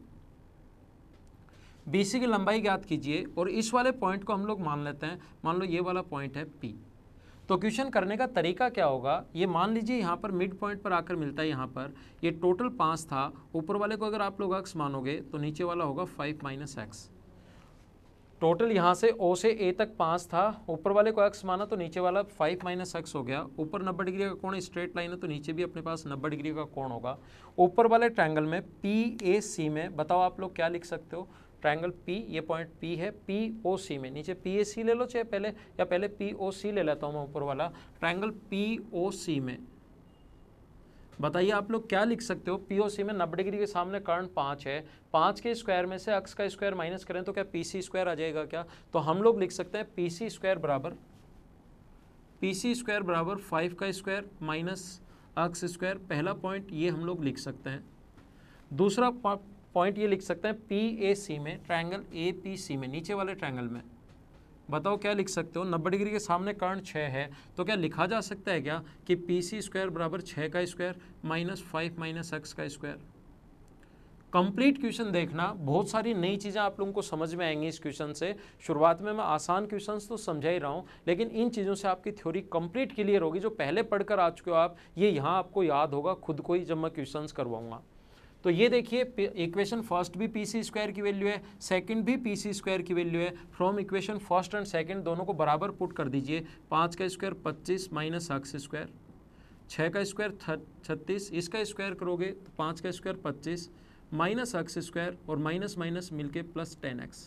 बी सी की लंबाई ज्ञात कीजिए। और इस वाले पॉइंट को हम लोग मान लेते हैं, मान लो ये वाला पॉइंट है पी। तो क्वेश्चन करने का तरीका क्या होगा, ये मान लीजिए यहाँ पर मिड पॉइंट पर आकर मिलता है, यहाँ पर ये टोटल पाँच था, ऊपर वाले को अगर आप लोग एक्स मानोगे तो नीचे वाला होगा फाइव माइनस एक्स। टोटल यहाँ से ओ से ए तक पाँच था, ऊपर वाले को एक्स माना तो नीचे वाला फाइव माइनस एक्स हो गया। ऊपर नब्बे डिग्री का कोण स्ट्रेट लाइन है तो नीचे भी अपने पास नब्बे डिग्री का कोण होगा। ऊपर वाले ट्रायंगल में पी ए सी में बताओ आप लोग क्या लिख सकते हो, ट्रायंगल पी, ये पॉइंट पी है, पी ओ सी में, नीचे पी ए सी ले लो चाहे पहले, या पहले पी ओ सी ले लेता हूँ मैं ऊपर वाला ट्रायंगल पी ओ सी में। बताइए आप लोग क्या लिख सकते हो, पी ओ सी में नब्बे डिग्री के सामने कर्ण पाँच है, पाँच के स्क्वायर में से अक्स का स्क्वायर माइनस करें तो क्या पी सी स्क्वायर आ जाएगा क्या? तो हम लोग लिख सकते हैं पी सी स्क्वायर बराबर पी सी स्क्वायर बराबर फाइव का स्क्वायर माइनस अक्स स्क्वायर। पहला पॉइंट ये हम लोग लिख सकते हैं। दूसरा पॉइंट ये लिख सकते हैं पी ए सी में, ट्रायंगल ए पी सी में, नीचे वाले ट्रायंगल में बताओ क्या लिख सकते हो। नब्बे डिग्री के सामने कर्ण छः है तो क्या लिखा जा सकता है क्या कि पी सी स्क्वायर बराबर छः का square minus five minus X का स्क्वायर। कंप्लीट क्वेश्चन देखना, बहुत सारी नई चीज़ें आप लोगों को समझ में आएंगी इस क्वेश्चन से। शुरुआत में मैं आसान क्वेश्चंस तो समझा ही रहा हूँ, लेकिन इन चीज़ों से आपकी थ्योरी कंप्लीट क्लियर होगी। जो पहले पढ़कर आ चुके हो आप, ये यहाँ आपको याद होगा खुद को ही जब मैं क्वेश्चंस करवाऊंगा। तो ये देखिए इक्वेशन फर्स्ट भी पी सी स्क्वायर की वैल्यू है, सेकंड भी पी सी स्क्वायर की वैल्यू है। From equation first and second दोनों को बराबर पुट कर दीजिए। पाँच का स्क्वायर पच्चीस माइनस एक्स स्क्वायर, छः का स्क्वायर छत्तीस, इसका स्क्वायर करोगे तो पाँच का स्क्वायर पच्चीस माइनस एक्स स्क्वायर और माइनस माइनस मिलके plus ten X.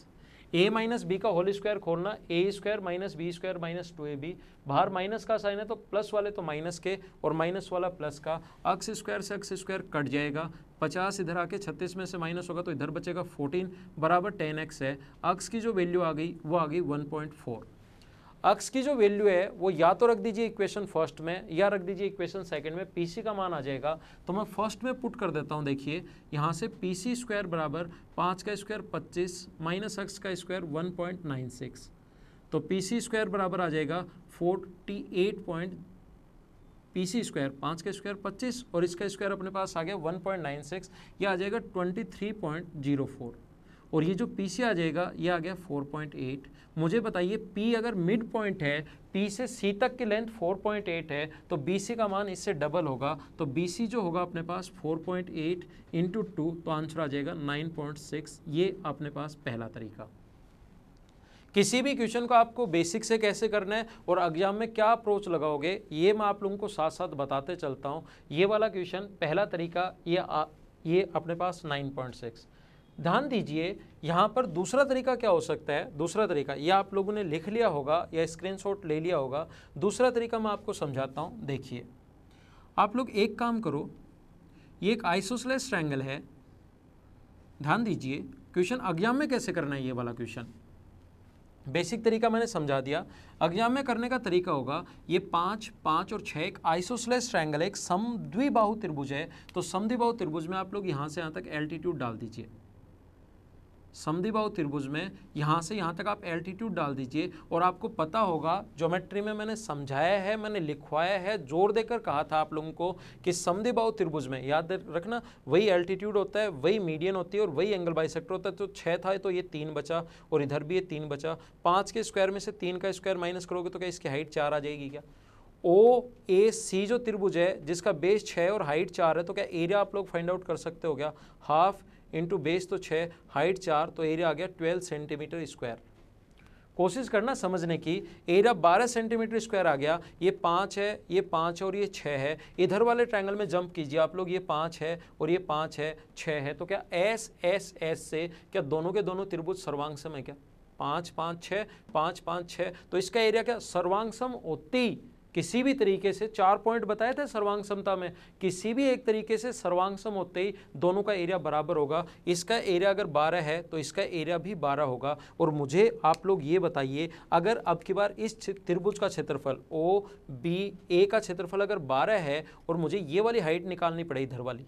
A minus B का होल स्क्वायर खोलना, A square minus B square minus two A B, बाहर माइनस का साइन है तो प्लस वाले तो माइनस के और माइनस वाला प्लस का, अक्स स्क्वायर से अक्स स्क्वायर कट जाएगा, पचास इधर आके छत्तीस में से माइनस होगा तो इधर बचेगा फोर्टीन बराबर टेन एक्स है। अक्स की जो वैल्यू आ गई वो आ गई वन पॉइंट फोर। अक्स की जो वैल्यू है वो या तो रख दीजिए इक्वेशन फर्स्ट में या रख दीजिए इक्वेशन सेकंड में, पीसी का मान आ जाएगा। तो मैं फर्स्ट में पुट कर देता हूँ, देखिए यहाँ से पी सी स्क्वायर बराबर पाँच का स्क्वायर पच्चीस माइनस एक्स का square one point nine six, तो पी सी स्क्वायर बराबर आ जाएगा forty eight point P C square पाँच का स्क्वायर पच्चीस और इसका स्क्वायर अपने पास आ गया वन पॉइंट नाइन सिक्स, यह आ जाएगा twenty three point zero four और ये जो पी सी आ जाएगा ये आ गया फोर पॉइंट एट। मुझे बताइए P अगर मिड पॉइंट है, P से C तक की लेंथ फोर पॉइंट एट है तो B C का मान इससे डबल होगा, तो B C जो होगा अपने पास four point eight into two तो आंसर आ जाएगा नाइन पॉइंट सिक्स। ये अपने पास पहला तरीका। किसी भी क्वेश्चन को आपको बेसिक से कैसे करना है और एग्जाम में क्या अप्रोच लगाओगे ये मैं आप लोगों को साथ साथ बताते चलता हूँ। ये वाला क्वेश्चन पहला तरीका ये आ, ये अपने पास नाइन पॉइंट सिक्स। ध्यान दीजिए यहाँ पर दूसरा तरीका क्या हो सकता है। दूसरा तरीका ये आप लोगों ने लिख लिया होगा या स्क्रीनशॉट ले लिया होगा। दूसरा तरीका मैं आपको समझाता हूँ। देखिए आप लोग एक काम करो, ये एक आइसोसेलेस ट्रायंगल है। ध्यान दीजिए क्वेश्चन एग्जाम में कैसे करना है। ये वाला क्वेश्चन बेसिक तरीका मैंने समझा दिया। एग्जाम में करने का तरीका होगा ये पाँच पाँच और छः एक आइसोसेलेस ट्रायंगल है, एक समद्विबाहु त्रिभुज है। तो समद्विबाहु त्रिभुज में आप लोग यहाँ से यहाँ तक एल्टीट्यूड डाल दीजिए। समद्विबाहु त्रिभुज में यहाँ से यहाँ तक आप एल्टीट्यूड डाल दीजिए और आपको पता होगा ज्योमेट्री में मैंने समझाया है, मैंने लिखवाया है, जोर देकर कहा था आप लोगों को कि समद्विबाहु त्रिभुज में याद रखना वही एल्टीट्यूड होता है, वही मीडियन होती है और वही एंगल बाइसेक्टर होता है। तो छः था तो ये तीन बचा और इधर भी ये तीन बचा। पाँच के स्क्वायर में से तीन का स्क्वायर माइनस करोगे तो क्या इसकी हाइट चार आ जाएगी क्या। ओ ए सी जो त्रिभुज है जिसका बेस छः और हाइट चार है तो क्या एरिया आप लोग फाइंड आउट कर सकते हो क्या। हाफ इंटू बेस तो छः, हाइट चार, तो एरिया आ गया ट्वेल्व सेंटीमीटर स्क्वायर। कोशिश करना समझने की। एरिया बारह सेंटीमीटर स्क्वायर आ गया। ये पाँच है, ये पाँच है और ये छः है। इधर वाले ट्रायंगल में जंप कीजिए आप लोग, ये पाँच है और ये पाँच है, छः है। तो क्या एस एस एस से क्या दोनों के दोनों त्रिभुज सर्वांगसम है क्या। पाँच पाँच छः, पाँच पाँच छः, तो इसका एरिया क्या सर्वांगसम होती किसी भी तरीके से, चार पॉइंट बताए थे सर्वांग समता में, किसी भी एक तरीके से सर्वांगसम होते ही दोनों का एरिया बराबर होगा। इसका एरिया अगर बारह है तो इसका एरिया भी बारह होगा। और मुझे आप लोग ये बताइए अगर अब की बार इस त्रिभुज का क्षेत्रफल ओ बी ए का क्षेत्रफल अगर बारह है और मुझे ये वाली हाइट निकालनी पड़े, इधर वाली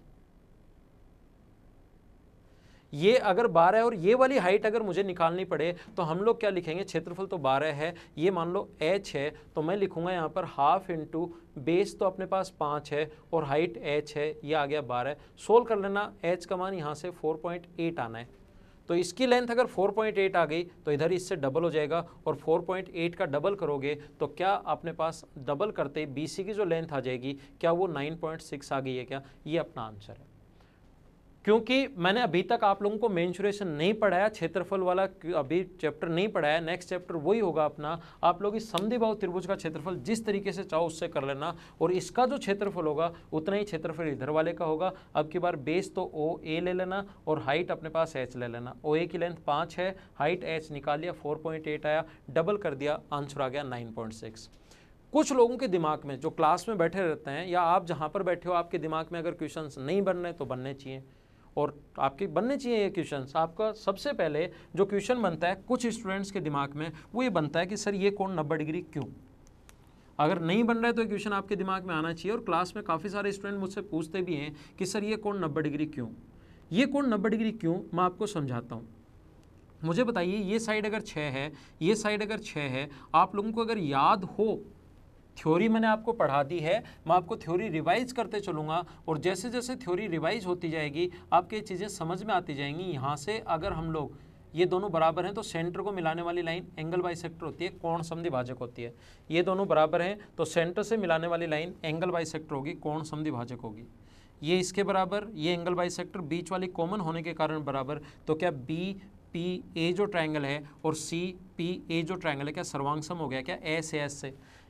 ये अगर बारह है और ये वाली हाइट अगर मुझे निकालनी पड़े तो हम लोग क्या लिखेंगे। क्षेत्रफल तो बारह है, ये मान लो h है तो मैं लिखूंगा यहाँ पर हाफ इंटू बेस तो अपने पास पाँच है और हाइट h है, ये आ गया बारह। सोल्व कर लेना, h का मान यहाँ से फोर पॉइंट एट आना है। तो इसकी लेंथ अगर फोर पॉइंट एट आ गई तो इधर इससे डबल हो जाएगा और फोर पॉइंट एट का डबल करोगे तो क्या अपने पास डबल करते बी सी की जो लेंथ आ जाएगी क्या वो नाइन पॉइंट सिक्स आ गई है क्या। ये अपना आंसर है। क्योंकि मैंने अभी तक आप लोगों को मेंसुरेशन नहीं पढ़ाया, क्षेत्रफल वाला अभी चैप्टर नहीं पढ़ाया, नेक्स्ट चैप्टर वही होगा अपना। आप लोग इस समद्विबाहु त्रिभुज का क्षेत्रफल जिस तरीके से चाहो उससे कर लेना और इसका जो क्षेत्रफल होगा उतना ही क्षेत्रफल इधर वाले का होगा। अब की बार बेस तो ओ ए ले लेना और हाइट अपने पास एच ले लेना। ओ ए की लेंथ पाँच है, हाइट एच निकाल लिया, फोर पॉइंट एट आया, डबल कर दिया, आंसर आ गया नाइन पॉइंट सिक्स। कुछ लोगों के दिमाग में जो क्लास में बैठे रहते हैं या आप जहाँ पर बैठे हो आपके दिमाग में अगर क्वेश्चंस नहीं बन रहे तो बनने चाहिए और आपके बनने चाहिए ये क्वेश्चंस। आपका सबसे पहले जो क्वेश्चन बनता है कुछ स्टूडेंट्स के दिमाग में वो ये बनता है कि सर ये कोण नब्बे डिग्री क्यों। अगर नहीं बन रहा है तो ये क्वेश्चन आपके दिमाग में आना चाहिए। और क्लास में काफ़ी सारे स्टूडेंट मुझसे पूछते भी हैं कि सर ये कोण नब्बे डिग्री क्यों। ये कोण नब्बे डिग्री क्यों मैं आपको समझाता हूँ। मुझे बताइए ये साइड अगर छः है, ये साइड अगर छः है, आप लोगों को अगर याद हो थ्योरी मैंने आपको पढ़ा दी है, मैं आपको थ्योरी रिवाइज करते चलूँगा और जैसे जैसे थ्योरी रिवाइज होती जाएगी आपके चीज़ें समझ में आती जाएंगी। यहाँ से अगर हम लोग ये दोनों बराबर हैं तो सेंटर को मिलाने वाली लाइन एंगल बाइसेक्टर होती है, कोण समद्विभाजक होती है। ये दोनों बराबर हैं तो सेंटर से मिलाने वाली लाइन एंगल बाइसेक्टर होगी, कोण समद्विभाजक होगी। ये इसके बराबर, ये एंगल बाइसेक्टर बीच वाली कॉमन होने के कारण बराबर। तो क्या बी पी ए जो ट्रायंगल है और सी पी ए जो ट्रायंगल है क्या सर्वांगसम हो गया क्या, ए से एस से।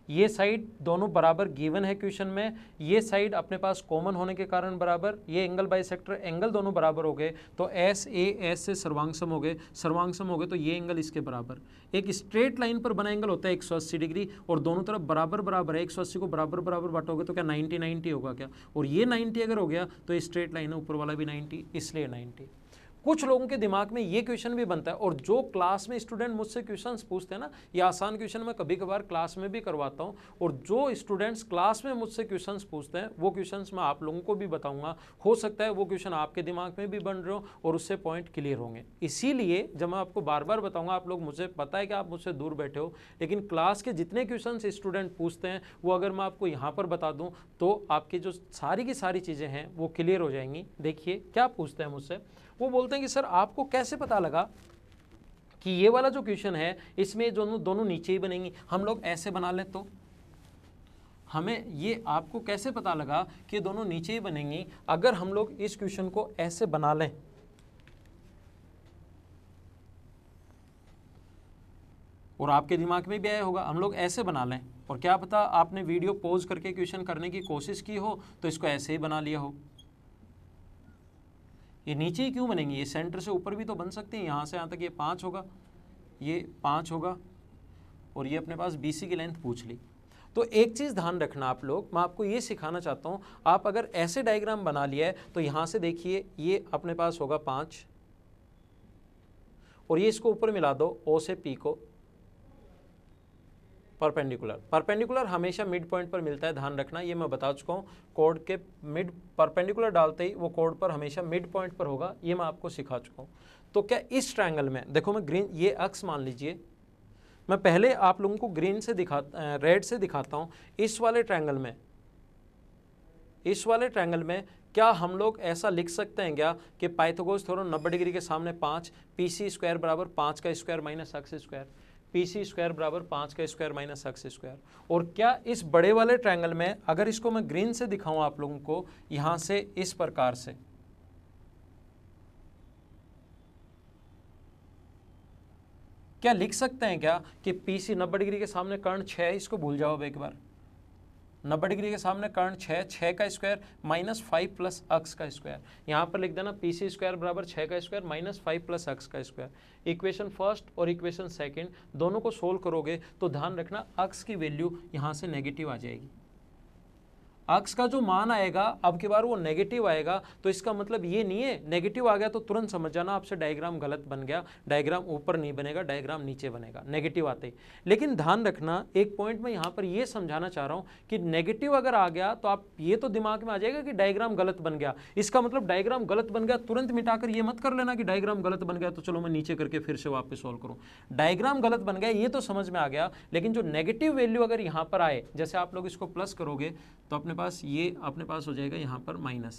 ये साइड दोनों बराबर गिवन है क्वेश्चन में, ये साइड अपने पास कॉमन होने के कारण बराबर, ये एंगल बाइसेक्टर एंगल दोनों बराबर हो गए, तो एस ए एस से सर्वांगसम हो गए, सर्वांगसम हो गए तो ये एंगल इसके बराबर। एक स्ट्रेट लाइन पर बना एंगल होता है एक सौ अस्सी डिग्री और दोनों तरफ बराबर बराबर है, एक सौ अस्सी को बराबर बराबर बांटोगे तो क्या नाइन्टी नाइन्टी होगा क्या, और ये नाइन्टी अगर हो गया तो स्ट्रेट लाइन है, ऊपर वाला भी नाइन्टी, इसलिए नाइन्टी। कुछ लोगों के दिमाग में ये क्वेश्चन भी बनता है, और जो क्लास में स्टूडेंट मुझसे क्वेश्चंस पूछते हैं ना, ये आसान क्वेश्चन मैं कभी कभार क्लास में भी करवाता हूँ, और जो स्टूडेंट्स क्लास में मुझसे क्वेश्चंस पूछते हैं वो क्वेश्चंस मैं आप लोगों को भी बताऊंगा। हो सकता है वो क्वेश्चन आपके दिमाग में भी बन रहे हो और उससे पॉइंट क्लियर होंगे। इसीलिए जब मैं आपको बार बार बताऊँगा, आप लोग मुझे पता है कि आप मुझसे दूर बैठे हो, लेकिन क्लास के जितने क्वेश्चन स्टूडेंट पूछते हैं वो अगर मैं आपको यहाँ पर बता दूँ तो आपकी जो सारी की सारी चीज़ें हैं वो क्लियर हो जाएंगी। देखिए क्या पूछते हैं मुझसे, वो बोलते हैं कि सर आपको कैसे पता लगा कि ये वाला जो क्वेश्चन है इसमें दोनों दोनों नीचे ही बनेंगी, हम लोग ऐसे बना लें तो हमें ये आपको कैसे पता लगा कि दोनों नीचे ही बनेंगी, अगर हम लोग इस क्वेश्चन को ऐसे बना लें, और आपके दिमाग में भी आया होगा हम लोग ऐसे बना लें, और क्या पता आपने वीडियो पॉज करके क्वेश्चन करने की कोशिश की हो तो इसको ऐसे ही बना लिया हो। ये नीचे ही क्यों बनेंगी, ये सेंटर से ऊपर भी तो बन सकती हैं, यहाँ से यहाँ तक ये पाँच होगा, ये पाँच होगा, और ये अपने पास बीसी की लेंथ पूछ ली। तो एक चीज़ ध्यान रखना आप लोग, मैं आपको ये सिखाना चाहता हूँ, आप अगर ऐसे डायग्राम बना लिया है तो यहाँ से देखिए ये अपने पास होगा पाँच, और ये इसको ऊपर मिला दो ओ से पी को परपेंडिकुलर। परपेंडिकुलर हमेशा मिड पॉइंट पर मिलता है, ध्यान रखना, ये मैं बता चुका हूँ। कोड के मिड परपेंडिकुलर डालते ही वो कोड पर हमेशा मिड पॉइंट पर होगा, ये मैं आपको सिखा चुका हूँ। तो क्या इस ट्रायंगल में देखो, मैं ग्रीन ये अक्स मान लीजिए, मैं पहले आप लोगों को ग्रीन से दिखा रेड से दिखाता हूँ। इस वाले ट्रायंगल में इस वाले ट्रायंगल में क्या हम लोग ऐसा लिख सकते हैं क्या कि पाइथागोरस थ्योरम नब्बे डिग्री के सामने पाँच, पी सी स्क्वायर बराबर पाँच का square minus X square, P C square बराबर पाँच का स्क्वायर माइनस एक्स स्क्वायर। और क्या इस बड़े वाले ट्रायंगल में अगर इसको मैं ग्रीन से दिखाऊं आप लोगों को, यहां से इस प्रकार से, क्या लिख सकते हैं क्या कि पी सी नब्बे डिग्री के सामने कर्ण छः है, इसको भूल जाओ अब एक बार, नब्बे डिग्री के सामने कर्ण छः, छः का square minus five plus X का स्क्वायर, यहाँ पर लिख देना पी सी स्क्वायर बराबर छः का square minus five plus X का स्क्वायर। इक्वेशन फर्स्ट और इक्वेशन सेकंड दोनों को सोल्व करोगे तो ध्यान रखना एक्स की वैल्यू यहाँ से नेगेटिव आ जाएगी। एक्स का जो मान आएगा अब की बार वो नेगेटिव आएगा, तो इसका मतलब ये नहीं है नेगेटिव आ गया तो तुरंत समझ जाना आपसे डायग्राम गलत बन गया, डायग्राम ऊपर नहीं बनेगा, डायग्राम नीचे बनेगा नेगेटिव आते ही। लेकिन ध्यान रखना एक पॉइंट में यहाँ पर ये समझाना चाह रहा हूँ कि नेगेटिव अगर आ गया तो आप ये तो दिमाग में आ जाएगा कि डायग्राम गलत बन गया, इसका मतलब डायग्राम गलत बन गया, तुरंत मिटाकर ये मत कर लेना कि डायग्राम गलत बन गया तो चलो मैं नीचे करके फिर से वापस सॉल्व करूँ। डायग्राम गलत बन गया ये तो समझ में आ गया, लेकिन जो नेगेटिव वैल्यू अगर यहाँ पर आए, जैसे आप लोग इसको प्लस करोगे तो अपने पास ये अपने पास हो जाएगा यहाँ पर माइनस,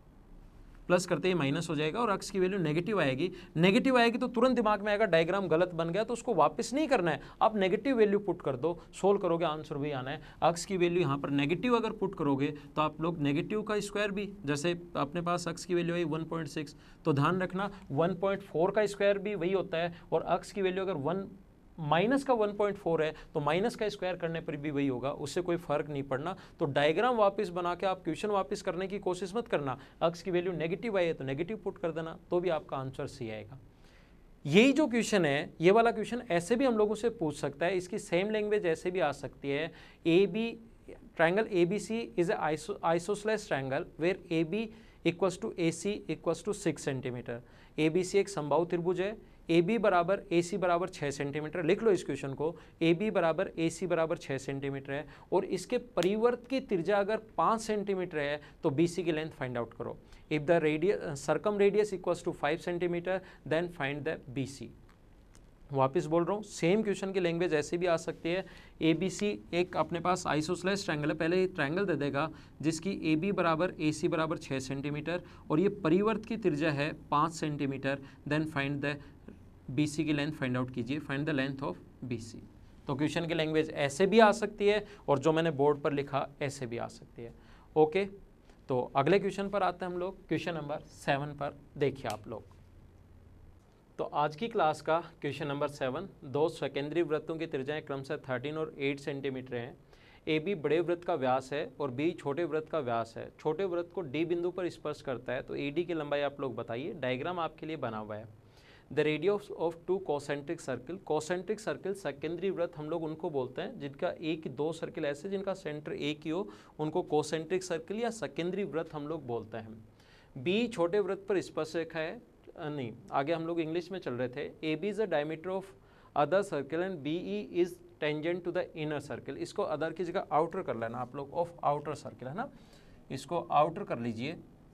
प्लस करते ही माइनस हो जाएगा और एक्स की वैल्यू नेगेटिव आएगी। नेगेटिव आएगी तो तुरंत दिमाग में आएगा डायग्राम गलत बन गया, तो उसको वापस नहीं करना है, आप नेगेटिव वैल्यू पुट कर दो, सोल्व करोगे आंसर भी आना है। एक्स की वैल्यू यहाँ पर नेगेटिव अगर पुट करोगे तो आप लोग नेगेटिव का स्क्वायर भी, जैसे अपने पास एक्स की वैल्यू है वन पॉइंट सिक्स, तो ध्यान रखना वन पॉइंट फोर का स्क्वायर भी वही होता है, और एक्स की वैल्यू अगर वन माइनस का वन पॉइंट फोर है तो माइनस का स्क्वायर करने पर भी वही होगा, उससे कोई फर्क नहीं पड़ना। तो डायग्राम वापस बना के आप क्वेश्चन वापस करने की कोशिश मत करना, एक्स की वैल्यू नेगेटिव आई है तो नेगेटिव पुट कर देना, तो भी आपका आंसर सी आएगा। यही जो क्वेश्चन है, ये वाला क्वेश्चन ऐसे भी हम लोगों से पूछ सकता है, इसकी सेम लैंग्वेज ऐसे भी आ सकती है। A B triangle A B C is a isosceles triangle where A B equals to A C equals to six centimetre. A B C एक समबाहु त्रिभुज है, ए बी बराबर ए सी बराबर छः सेंटीमीटर, लिख लो इस क्वेश्चन को, ए बी बराबर ए सी बराबर छः सेंटीमीटर है, और इसके परिवर्त की त्रिज्या अगर पाँच सेंटीमीटर है तो बी सी की लेंथ फाइंड आउट करो। If the radius circum radius equals to five centimetre then find the B C. वापस बोल रहा हूँ, सेम क्वेश्चन की लैंग्वेज ऐसे भी आ सकती है। ए बी सी एक अपने पास आइसोसेलेस ट्रायंगल है, पहले ट्रायंगल दे देगा जिसकी ए बी बराबर ए सी बराबर छः सेंटीमीटर और ये परिवर्त की त्रिज्या है पाँच centimetre, then find the B C की लेंथ फाइंड आउट कीजिए, find the length of B C. तो क्वेश्चन की लैंग्वेज ऐसे भी आ सकती है और जो मैंने बोर्ड पर लिखा ऐसे भी आ सकती है। ओके, तो अगले क्वेश्चन पर आते हैं हम लोग, क्वेश्चन नंबर सेवन पर देखिए आप लोग। तो आज की क्लास का क्वेश्चन नंबर सेवन, दो सेकेंडरी वृत्तों की त्रिज्याएं क्रमशः थर्टीन और एट सेंटीमीटर हैं। ए बी बड़े वृत्त का व्यास है और बी छोटे वृत्त का व्यास है, छोटे वृत्त को डी बिंदु पर स्पर्श करता है, तो ए डी की लंबाई आप लोग बताइए। डायग्राम आपके लिए बना हुआ है। The radius of two concentric circle, concentric circle सेकेंडरी वृत्त हम लोग उनको बोलते हैं जिनका एक दो सर्किल ऐसे जिनका सेंटर एक ही हो, उनको कॉसेंट्रिक सर्किल या सेकेंडरी वृत्त हम लोग बोलते हैं। बी छोटे वृत्त पर स्पर्श रेखा है, नहीं आगे हम लोग इंग्लिश में चल रहे थे। A B is the diameter of other circle and B E is tangent to the inner circle. इसको अदर की जगह आउटर कर लेना आप लोग, ऑफ आउटर सर्किल है ना, इसको आउटर कर लीजिए।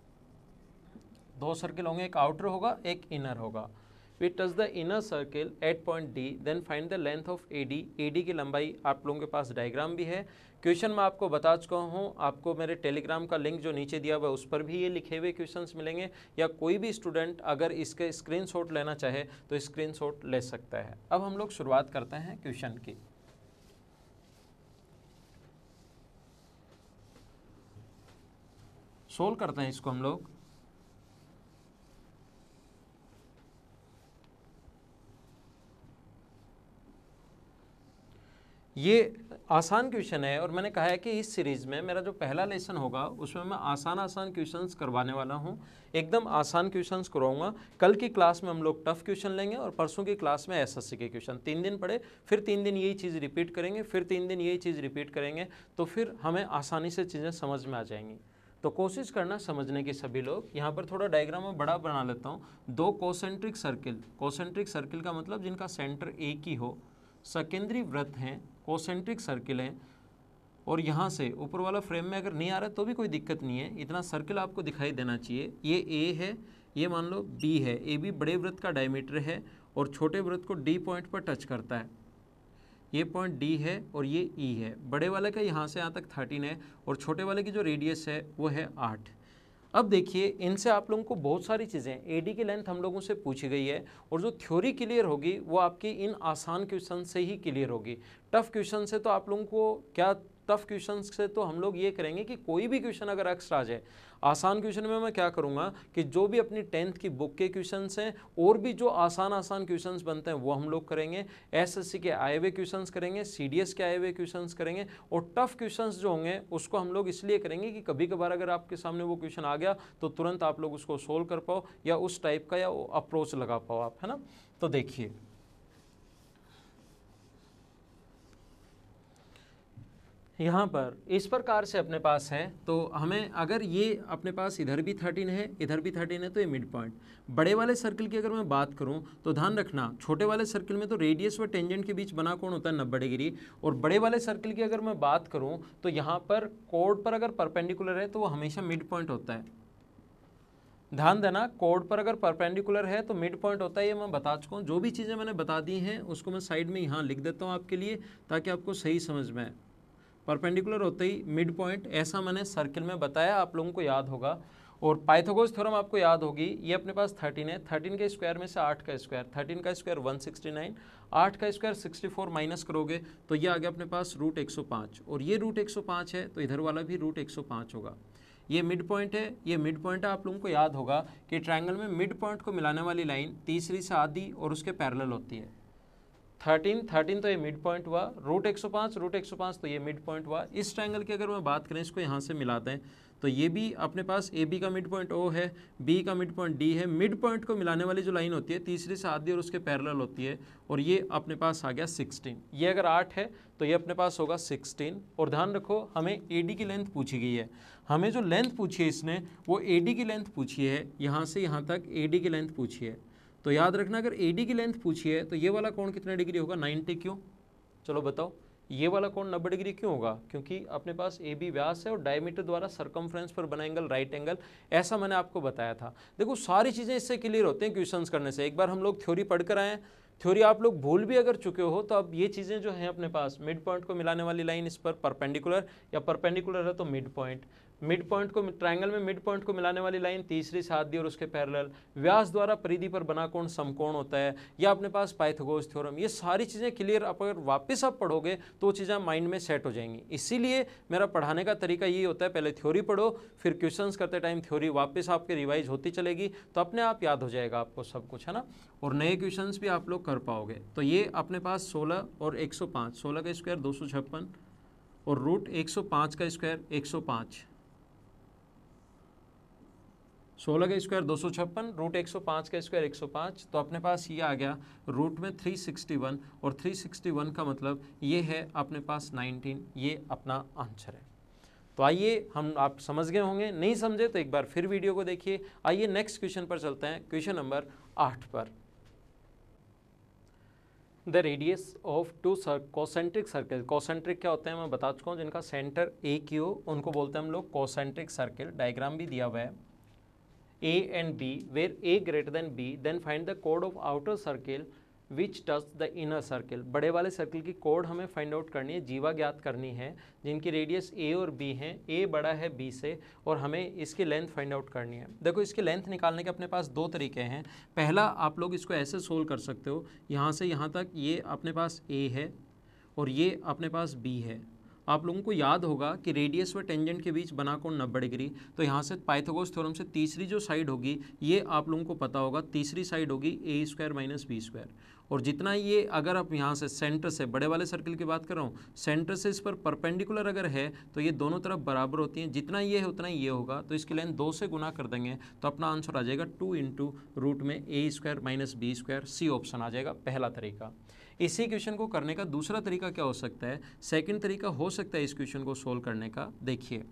दो सर्किल होंगे, एक आउटर होगा एक इनर होगा। We touch the inner circle at point D, then find the length of A D. A D की लंबाई आप लोगों के पास डायग्राम भी है, क्वेश्चन मैं आपको बता चुका हूँ। आपको मेरे टेलीग्राम का लिंक जो नीचे दिया हुआ है उस पर भी ये लिखे हुए क्वेश्चंस मिलेंगे, या कोई भी स्टूडेंट अगर इसके स्क्रीनशॉट लेना चाहे तो स्क्रीनशॉट ले सकता है। अब हम लोग शुरुआत करते हैं क्वेश्चन की। सोल्व करते हैं इसको हम लोग। ये आसान क्वेश्चन है और मैंने कहा है कि इस सीरीज़ में मेरा जो पहला लेसन होगा उसमें मैं आसान आसान क्वेश्चंस करवाने वाला हूँ, एकदम आसान क्वेश्चंस करवाऊंगा। कल की क्लास में हम लोग टफ क्वेश्चन लेंगे और परसों की क्लास में एसएससी के क्वेश्चन। तीन दिन पढ़े, फिर तीन दिन यही चीज़ रिपीट करेंगे, फिर तीन दिन यही चीज़ रिपीट करेंगे, तो फिर हमें आसानी से चीज़ें समझ में आ जाएंगी। तो कोशिश करना समझने की सभी लोग। यहाँ पर थोड़ा डायग्राम में बड़ा बना लेता हूँ। दो कोसेंट्रिक सर्किल, कोसेंट्रिक सर्किल का मतलब जिनका सेंटर एक ही हो, सेकेंडरी वृत्त हैं, कोसेंट्रिक सर्किल हैं, और यहाँ से ऊपर वाला फ्रेम में अगर नहीं आ रहा है तो भी कोई दिक्कत नहीं है, इतना सर्किल आपको दिखाई देना चाहिए। ये ए है, ये मान लो बी है। ए बी बड़े वृत्त का डायमीटर है और छोटे वृत्त को डी पॉइंट पर टच करता है। ये पॉइंट डी है और ये ई है। बड़े वाले का यहाँ से यहाँ तक थर्टीन है और छोटे वाले की जो रेडियस है वो है आठ। अब देखिए इनसे आप लोगों को बहुत सारी चीज़ें, एडी की लेंथ हम लोगों से पूछी गई है और जो थ्योरी क्लियर होगी वो आपकी इन आसान क्वेश्चन से ही क्लियर होगी। टफ क्वेश्चन से तो आप लोगों को क्या, टफ क्वेश्चन से तो हम लोग ये करेंगे कि कोई भी क्वेश्चन अगर एक्स्ट्रा आ जाए, आसान क्वेश्चन में मैं क्या करूंगा कि जो भी अपनी टेंथ की बुक के क्वेश्चंस हैं और भी जो आसान आसान क्वेश्चंस बनते हैं वो हम लोग करेंगे। एसएससी के आए हुए क्वेश्चंस करेंगे, सीडीएस के आए हुए क्वेश्चंस करेंगे, और टफ क्वेश्चंस जो होंगे उसको हम लोग इसलिए करेंगे कि कभी कभार अगर आपके सामने वो क्वेश्चन आ गया तो तुरंत आप लोग उसको सोल्व कर पाओ या उस टाइप का या अप्रोच लगा पाओ आप, है ना। तो देखिए यहाँ पर इस प्रकार से अपने पास है, तो हमें अगर ये अपने पास इधर भी थर्टीन है इधर भी थर्टीन है तो ये मिड पॉइंट। बड़े वाले सर्किल की अगर मैं बात करूँ तो ध्यान रखना, छोटे वाले सर्किल में तो रेडियस व टेंजेंट के बीच बना कोण होता है नब्बे डिग्री, और बड़े वाले सर्किल की अगर मैं बात करूँ तो यहाँ पर कोड पर अगर परपेंडिकुलर है तो वो हमेशा मिड पॉइंट होता है। ध्यान देना, कोड पर अगर परपेंडिकुलर है तो मिड पॉइंट होता है, ये मैं बता चुका हूँ। जो भी चीज़ें मैंने बता दी हैं उसको मैं साइड में यहाँ लिख देता हूँ आपके लिए ताकि आपको सही समझ में आए। परपेंडिकुलर होते ही मिड पॉइंट, ऐसा मैंने सर्किल में बताया, आप लोगों को याद होगा। और पाइथागोरस थ्योरम आपको याद होगी, ये अपने पास थर्टीन है, थर्टीन के स्क्वायर में से आठ का स्क्वायर, थर्टीन का स्क्वायर वन सिक्सटी नाइन, आठ का स्क्वायर सिक्सटी फोर माइनस करोगे तो ये आ गया अपने पास रूट एक सौ पाँच, और ये रूट एक सौ पाँच है तो इधर वाला भी रूट एक सौ पाँच होगा। ये मिड पॉइंट है, ये मिड पॉइंट है। आप लोगों को याद होगा कि ट्रायंगल में मिड पॉइंट को मिलाने वाली लाइन तीसरी से आधी और उसके पैरेलल होती है। थर्टीन थर्टीन तो ये मिड पॉइंट हुआ, रूट एक सौ पाँच रूट एक सौ पाँच तो ये मिड पॉइंट हुआ। इस ट्रायंगल की अगर मैं बात करें, इसको यहाँ से मिलाते हैं तो ये भी अपने पास ए बी का मिड पॉइंट ओ है, बी का मिड पॉइंट डी है। मिड पॉइंट को मिलाने वाली जो लाइन होती है तीसरी से आधी और उसके पैरेलल होती है, और ये अपने पास आ गया सिक्सटीन। ये अगर आठ है तो ये अपने पास होगा सिक्सटीन। और ध्यान रखो हमें ए डी की लेंथ पूछी गई है, हमें जो लेंथ पूछी है इसने वो ए डी की लेंथ पूछी है, यहाँ से यहाँ तक ए डी की लेंथ पूछी है। तो याद रखना अगर ए डी की लेंथ पूछी है तो ये वाला कोण कितने डिग्री होगा, नाइन्टी। क्यों, चलो बताओ, ये वाला कोण नब्बे डिग्री क्यों होगा? क्योंकि अपने पास ए बी व्यास है और डायमीटर द्वारा सरकमफ्रेंस पर बना एंगल राइट एंगल, ऐसा मैंने आपको बताया था। देखो सारी चीज़ें इससे क्लियर होती हैं क्वेश्चंस करने से। एक बार हम लोग थ्योरी पढ़ कर आए, थ्योरी आप लोग भूल भी अगर चुके हो तो अब ये चीज़ें जो हैं अपने पास, मिड पॉइंट को मिलाने वाली लाइन इस पर परपेंडिकुलर या परपेंडिकुलर है तो मिड पॉइंट, मिड पॉइंट को ट्रायंगल में मिड पॉइंट को मिलाने वाली लाइन तीसरी से आधी और उसके पैरेलल, व्यास द्वारा परिधि पर बना कोण समकोण होता है, या अपने पास पाइथागोरस थ्योरम। ये सारी चीज़ें क्लियर अगर वापस आप पढ़ोगे तो चीज़ें माइंड में सेट हो जाएंगी। इसीलिए मेरा पढ़ाने का तरीका ये होता है, पहले थ्योरी पढ़ो, फिर क्वेश्चंस करते टाइम थ्योरी वापस आपके रिवाइज होती चलेगी तो अपने आप याद हो जाएगा आपको सब कुछ, है ना। और नए क्वेश्चंस भी आप लोग कर पाओगे। तो ये अपने पास सोलह और एक सौ पाँच, सोलह का स्क्वायर दो सौ छप्पन और रूट एक सौ पाँच का स्क्वायर एक सौ पाँच, सोलह का स्क्वायर दो सौ छप्पन, रूट एक सौ पाँच का स्क्वायर एक सौ पाँच, तो अपने पास ये आ गया रूट में तीन सौ इकसठ, और तीन सौ इकसठ का मतलब ये है अपने पास उन्नीस, ये अपना आंसर है। तो आइए हम आप समझ गए होंगे, नहीं समझे तो एक बार फिर वीडियो को देखिए। आइए नेक्स्ट क्वेश्चन पर चलते हैं, क्वेश्चन नंबर आठ पर। The radius of two concentric circle, concentric क्या होते हैं मैं बता चुका हूँ, जिनका सेंटर ए की हो उनको बोलते हैं हम लोग कॉसेंट्रिक सर्कल। डायग्राम भी दिया हुआ है, A and B, where A greater than B, then find the chord of outer circle which touch the inner circle। बड़े वाले सर्कल की कोड हमें फाइंड आउट करनी है, जीवा ज्ञात करनी है, जिनकी रेडियस A और B हैं, A बड़ा है B से, और हमें इसकी लेंथ फाइंड आउट करनी है। देखो इसकी लेंथ निकालने के अपने पास दो तरीके हैं। पहला आप लोग इसको ऐसे सोल्व कर सकते हो, यहाँ से यहाँ तक ये अपने पास A है और ये अपने पास B है। आप लोगों को याद होगा कि रेडियस व टेंजेंट के बीच बना कोण नब्बे डिग्री, तो यहाँ से पाइथागोरस थ्योरम से तीसरी जो साइड होगी ये आप लोगों को पता होगा, तीसरी साइड होगी A square minus B square. और जितना ये अगर आप यहाँ से सेंटर से, बड़े वाले सर्कल की बात कर रहा हूँ, सेंटर से इस पर परपेंडिकुलर अगर है तो ये दोनों तरफ बराबर होती हैं, जितना ये है उतना ही ये होगा, तो इसकी लेंथ दो से गुना कर देंगे तो अपना आंसर आ जाएगा टू इंटू रूट में A square minus B square. C option आ जाएगा पहला तरीका। इसी क्वेश्चन को करने का दूसरा तरीका क्या हो सकता है, सेकंड तरीका हो सकता है इस क्वेश्चन को सोल्व करने का। देखिए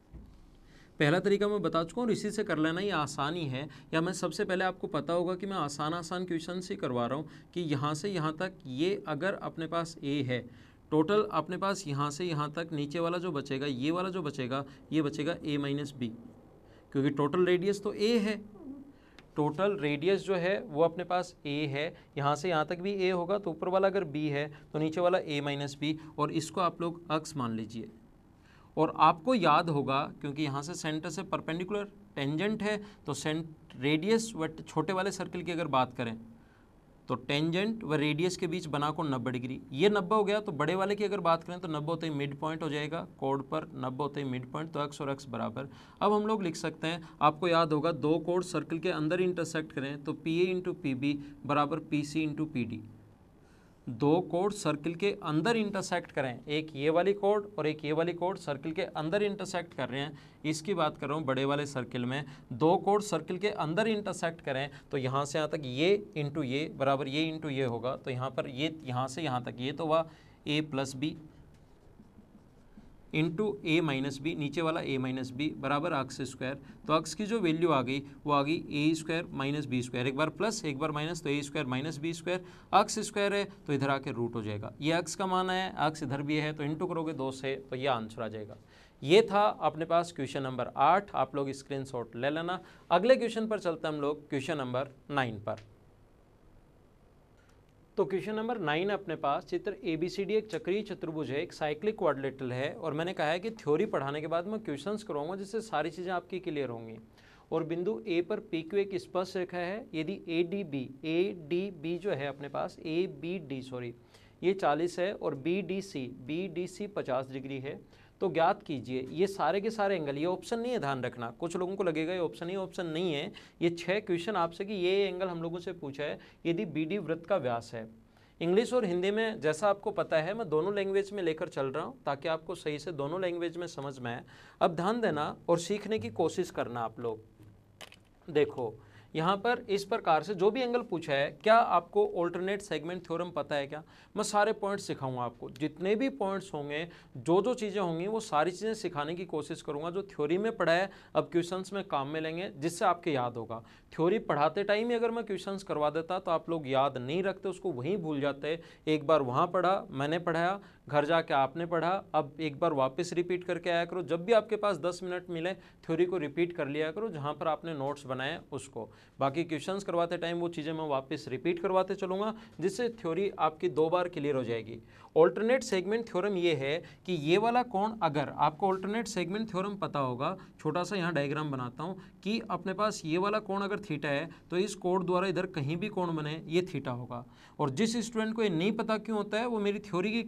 पहला तरीका मैं बता चुका हूँ, इसी से कर लेना, ये आसानी है, या मैं सबसे पहले आपको पता होगा कि मैं आसान आसान क्वेश्चन से करवा रहा हूँ कि यहाँ से यहाँ तक ये अगर अपने पास ए है, टोटल अपने पास यहाँ से यहाँ तक नीचे वाला जो बचेगा, ये वाला जो बचेगा, ये बचेगा ए माइनस बी, क्योंकि टोटल रेडियस तो ए है, टोटल रेडियस जो है वो अपने पास a है, यहाँ से यहाँ तक भी a होगा, तो ऊपर वाला अगर b है तो नीचे वाला a माइनस बी, और इसको आप लोग अक्स मान लीजिए। और आपको याद होगा क्योंकि यहाँ से सेंटर से परपेंडिकुलर टेंजेंट है, तो सेंट रेडियस व छोटे वाले सर्कल की अगर बात करें तो टेंजेंट व रेडियस के बीच बना कोण नब्बे डिग्री, ये नब्बे हो गया, तो बड़े वाले की अगर बात करें तो नब्बे होते ही मिड पॉइंट हो जाएगा, कोड पर नब्बे होते ही मिड पॉइंट, तो अक्स और अक्स बराबर। अब हम लोग लिख सकते हैं, आपको याद होगा दो कोड सर्कल के अंदर इंटरसेक्ट करें तो P A into P B बराबर P C into P D. दो कोड सर्कल के अंदर इंटरसेक्ट करें, एक ये वाली कोड और एक ये वाली कोड सर्कल के अंदर इंटरसेक्ट कर रहे हैं, इसकी बात कर रहा हूँ बड़े वाले सर्कल में। दो कोड सर्कल के अंदर इंटरसेक्ट करें तो यहाँ से यहाँ तक ये इंटू ये बराबर ये इंटू ये होगा, तो यहाँ पर ये यहाँ से यहाँ तक ये तो हुआ A plus B into A minus B, नीचे वाला ए माइनस बी बराबर अक्स स्क्वायर। तो अक्स की जो वैल्यू आ गई वो आ गई A square minus B square, एक बार प्लस एक बार माइनस, तो A square minus B square, X square है तो इधर आके रूट हो जाएगा, ये अक्स का मान है, अक्स इधर भी है तो इंटू करोगे दो से, तो ये आंसर आ जाएगा। ये था अपने पास क्वेश्चन नंबर आठ, आप लोग स्क्रीनशॉट ले लेना। अगले क्वेश्चन पर चलते हैं हम लोग, क्वेश्चन नंबर नाइन पर। तो क्वेश्चन नंबर नाइन अपने पास, चित्र ए बी सी डी एक चक्रीय चतुर्भुज है, एक साइक्लिक क्वाड्रिलेटरल है, और मैंने कहा है कि थ्योरी पढ़ाने के बाद मैं क्वेश्चंस कराऊंगा जिससे सारी चीज़ें आपकी क्लियर होंगी। और बिंदु ए पर पी क्यू एक स्पर्श रेखा है, यदि A D B A D B जो है अपने पास ए बी डी सॉरी ये चालीस है, और B D C B D C पचास डिग्री है, तो ज्ञात कीजिए ये सारे के सारे एंगल। ये ऑप्शन नहीं है, ध्यान रखना, कुछ लोगों को लगेगा ये ऑप्शन ही ऑप्शन नहीं है, ये छह क्वेश्चन आपसे कि ये एंगल हम लोगों से पूछा है यदि बी डी वृत्त का व्यास है। इंग्लिश और हिंदी में जैसा आपको पता है मैं दोनों लैंग्वेज में लेकर चल रहा हूँ ताकि आपको सही से दोनों लैंग्वेज में समझ में आए। अब ध्यान देना और सीखने की कोशिश करना आप लोग। देखो यहाँ पर इस प्रकार से जो भी एंगल पूछा है, क्या आपको ऑल्टरनेट सेगमेंट थ्योरम पता है क्या? मैं सारे पॉइंट्स सिखाऊंगा आपको, जितने भी पॉइंट्स होंगे, जो जो चीज़ें होंगी वो सारी चीज़ें सिखाने की कोशिश करूंगा। जो थ्योरी में पढ़ा है अब क्वेश्चंस में काम में लेंगे, जिससे आपके याद होगा। थ्योरी पढ़ाते टाइम ही अगर मैं क्वेश्चंस करवा देता तो आप लोग याद नहीं रखते, उसको वहीं भूल जाते। एक बार वहाँ पढ़ा, मैंने पढ़ाया, घर जाके आपने पढ़ा, अब एक बार वापस रिपीट करके आया करो। जब भी आपके पास दस मिनट मिले थ्योरी को रिपीट कर लिया करो, जहाँ पर आपने नोट्स बनाए उसको। बाकी क्वेश्चंस करवाते टाइम वो चीज़ें मैं वापस रिपीट करवाते चलूँगा, जिससे थ्योरी आपकी दो बार क्लियर हो जाएगी। ऑल्टरनेट सेगमेंट थ्योरम ये है कि ये वाला कोण, अगर आपको ऑल्टरनेट सेगमेंट थ्योरम पता होगा, छोटा सा यहाँ डायग्राम बनाता हूँ कि अपने पास ये वाला कोण अगर थीटा है तो इस कोण द्वारा इधर कहीं भी कोण बने ये थीटा होगा। और जिस स्टूडेंट को ये नहीं पता क्यों होता है वो मेरी थ्योरी की क्लास पहले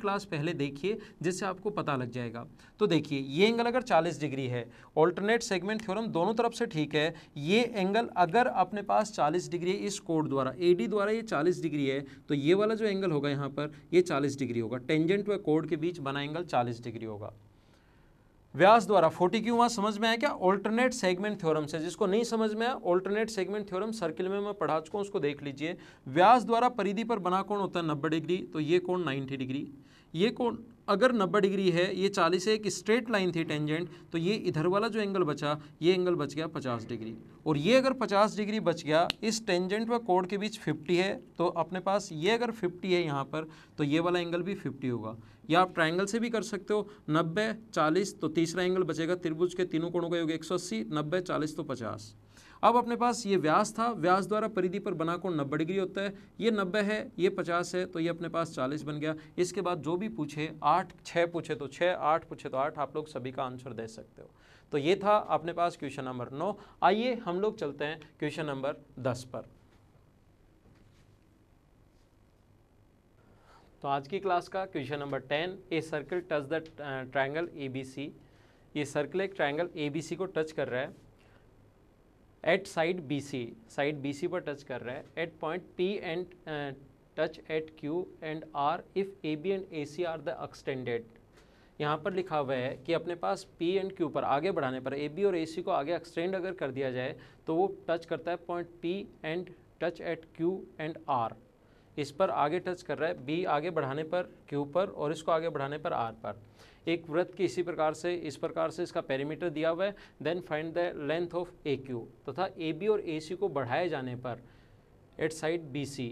पहले देखिए जिससे आपको पता लग जाएगा। तो देखिए ये एंगल अगर चालीस डिग्री है, ऑल्टरनेट सेगमेंट थ्योरम दोनों तरफ से ठीक है, ये एंगल अगर अपने पास चालीस डिग्री इस कोड द्वारा एडी द्वारा ये चालीस डिग्री है, तो ये वाला जो एंगल होगा यहाँ पर ये चालीस डिग्री होगा, टेंजेंट व कोड के बीच बना एंगल चालीस डिग्री होगा। व्यास द्वारा फोर्टी क्यू वहाँ समझ में आया क्या? ऑल्टरनेट सेगमेंट थ्योरम से। जिसको नहीं समझ में आया, ऑल्टरनेट सेगमेंट थ्योरम सर्किल में मैं पढ़ा चुका हूँ, उसको देख लीजिए। व्यास द्वारा परिधि पर बना कोण होता है नब्बे डिग्री, तो ये कोण नब्बे डिग्री, ये कोण अगर नब्बे डिग्री है, ये चालीस है, एक स्ट्रेट लाइन थी टेंजेंट, तो ये इधर वाला जो एंगल बचा, ये एंगल बच गया पचास डिग्री। और ये अगर पचास डिग्री बच गया, इस टेंजेंट व कोण के बीच पचास है, तो अपने पास ये अगर पचास है यहाँ पर, तो ये वाला एंगल भी पचास होगा। या आप ट्रायंगल से भी कर सकते हो, नब्बे चालीस, तो तीसरा एंगल बचेगा त्रिभुज के तीनों कोणों का योग एक सौ अस्सी, नब्बे चालीस तो पचास। अब अपने पास ये व्यास था, व्यास द्वारा परिधि पर बना कोण नब्बे डिग्री होता है, ये नब्बे है, ये पचास है, तो ये अपने पास चालीस बन गया। इसके बाद जो भी पूछे, आठ छः पूछे तो छः, आठ पूछे तो आठ, आप लोग सभी का आंसर दे सकते हो। तो ये था अपने पास क्वेश्चन नंबर नौ। आइए हम लोग चलते हैं क्वेश्चन नंबर दस पर। तो आज की क्लास का question number ten, A circle touch the triangle A B C. ये सर्कल एक ट्रायंगल ए बी सी को टच कर रहा है at side B C, side B C पर टच कर रहा है at point P and touch at Q and R if A B and A C are the extended. यहाँ पर लिखा हुआ है कि अपने पास पी एंड क्यू पर आगे बढ़ाने पर ए बी और ए सी को आगे एक्सटेंड अगर कर दिया जाए तो वो टच करता है point P and touch at Q and R. इस पर आगे टच कर रहा है, बी आगे बढ़ाने पर क्यू पर और इसको आगे बढ़ाने पर आर पर। एक वृत्त की इसी प्रकार से इस प्रकार से इसका पेरीमीटर दिया हुआ है। Then find the length of A Q, तथा ए बी और ए सी को बढ़ाए जाने पर एट साइड बी सी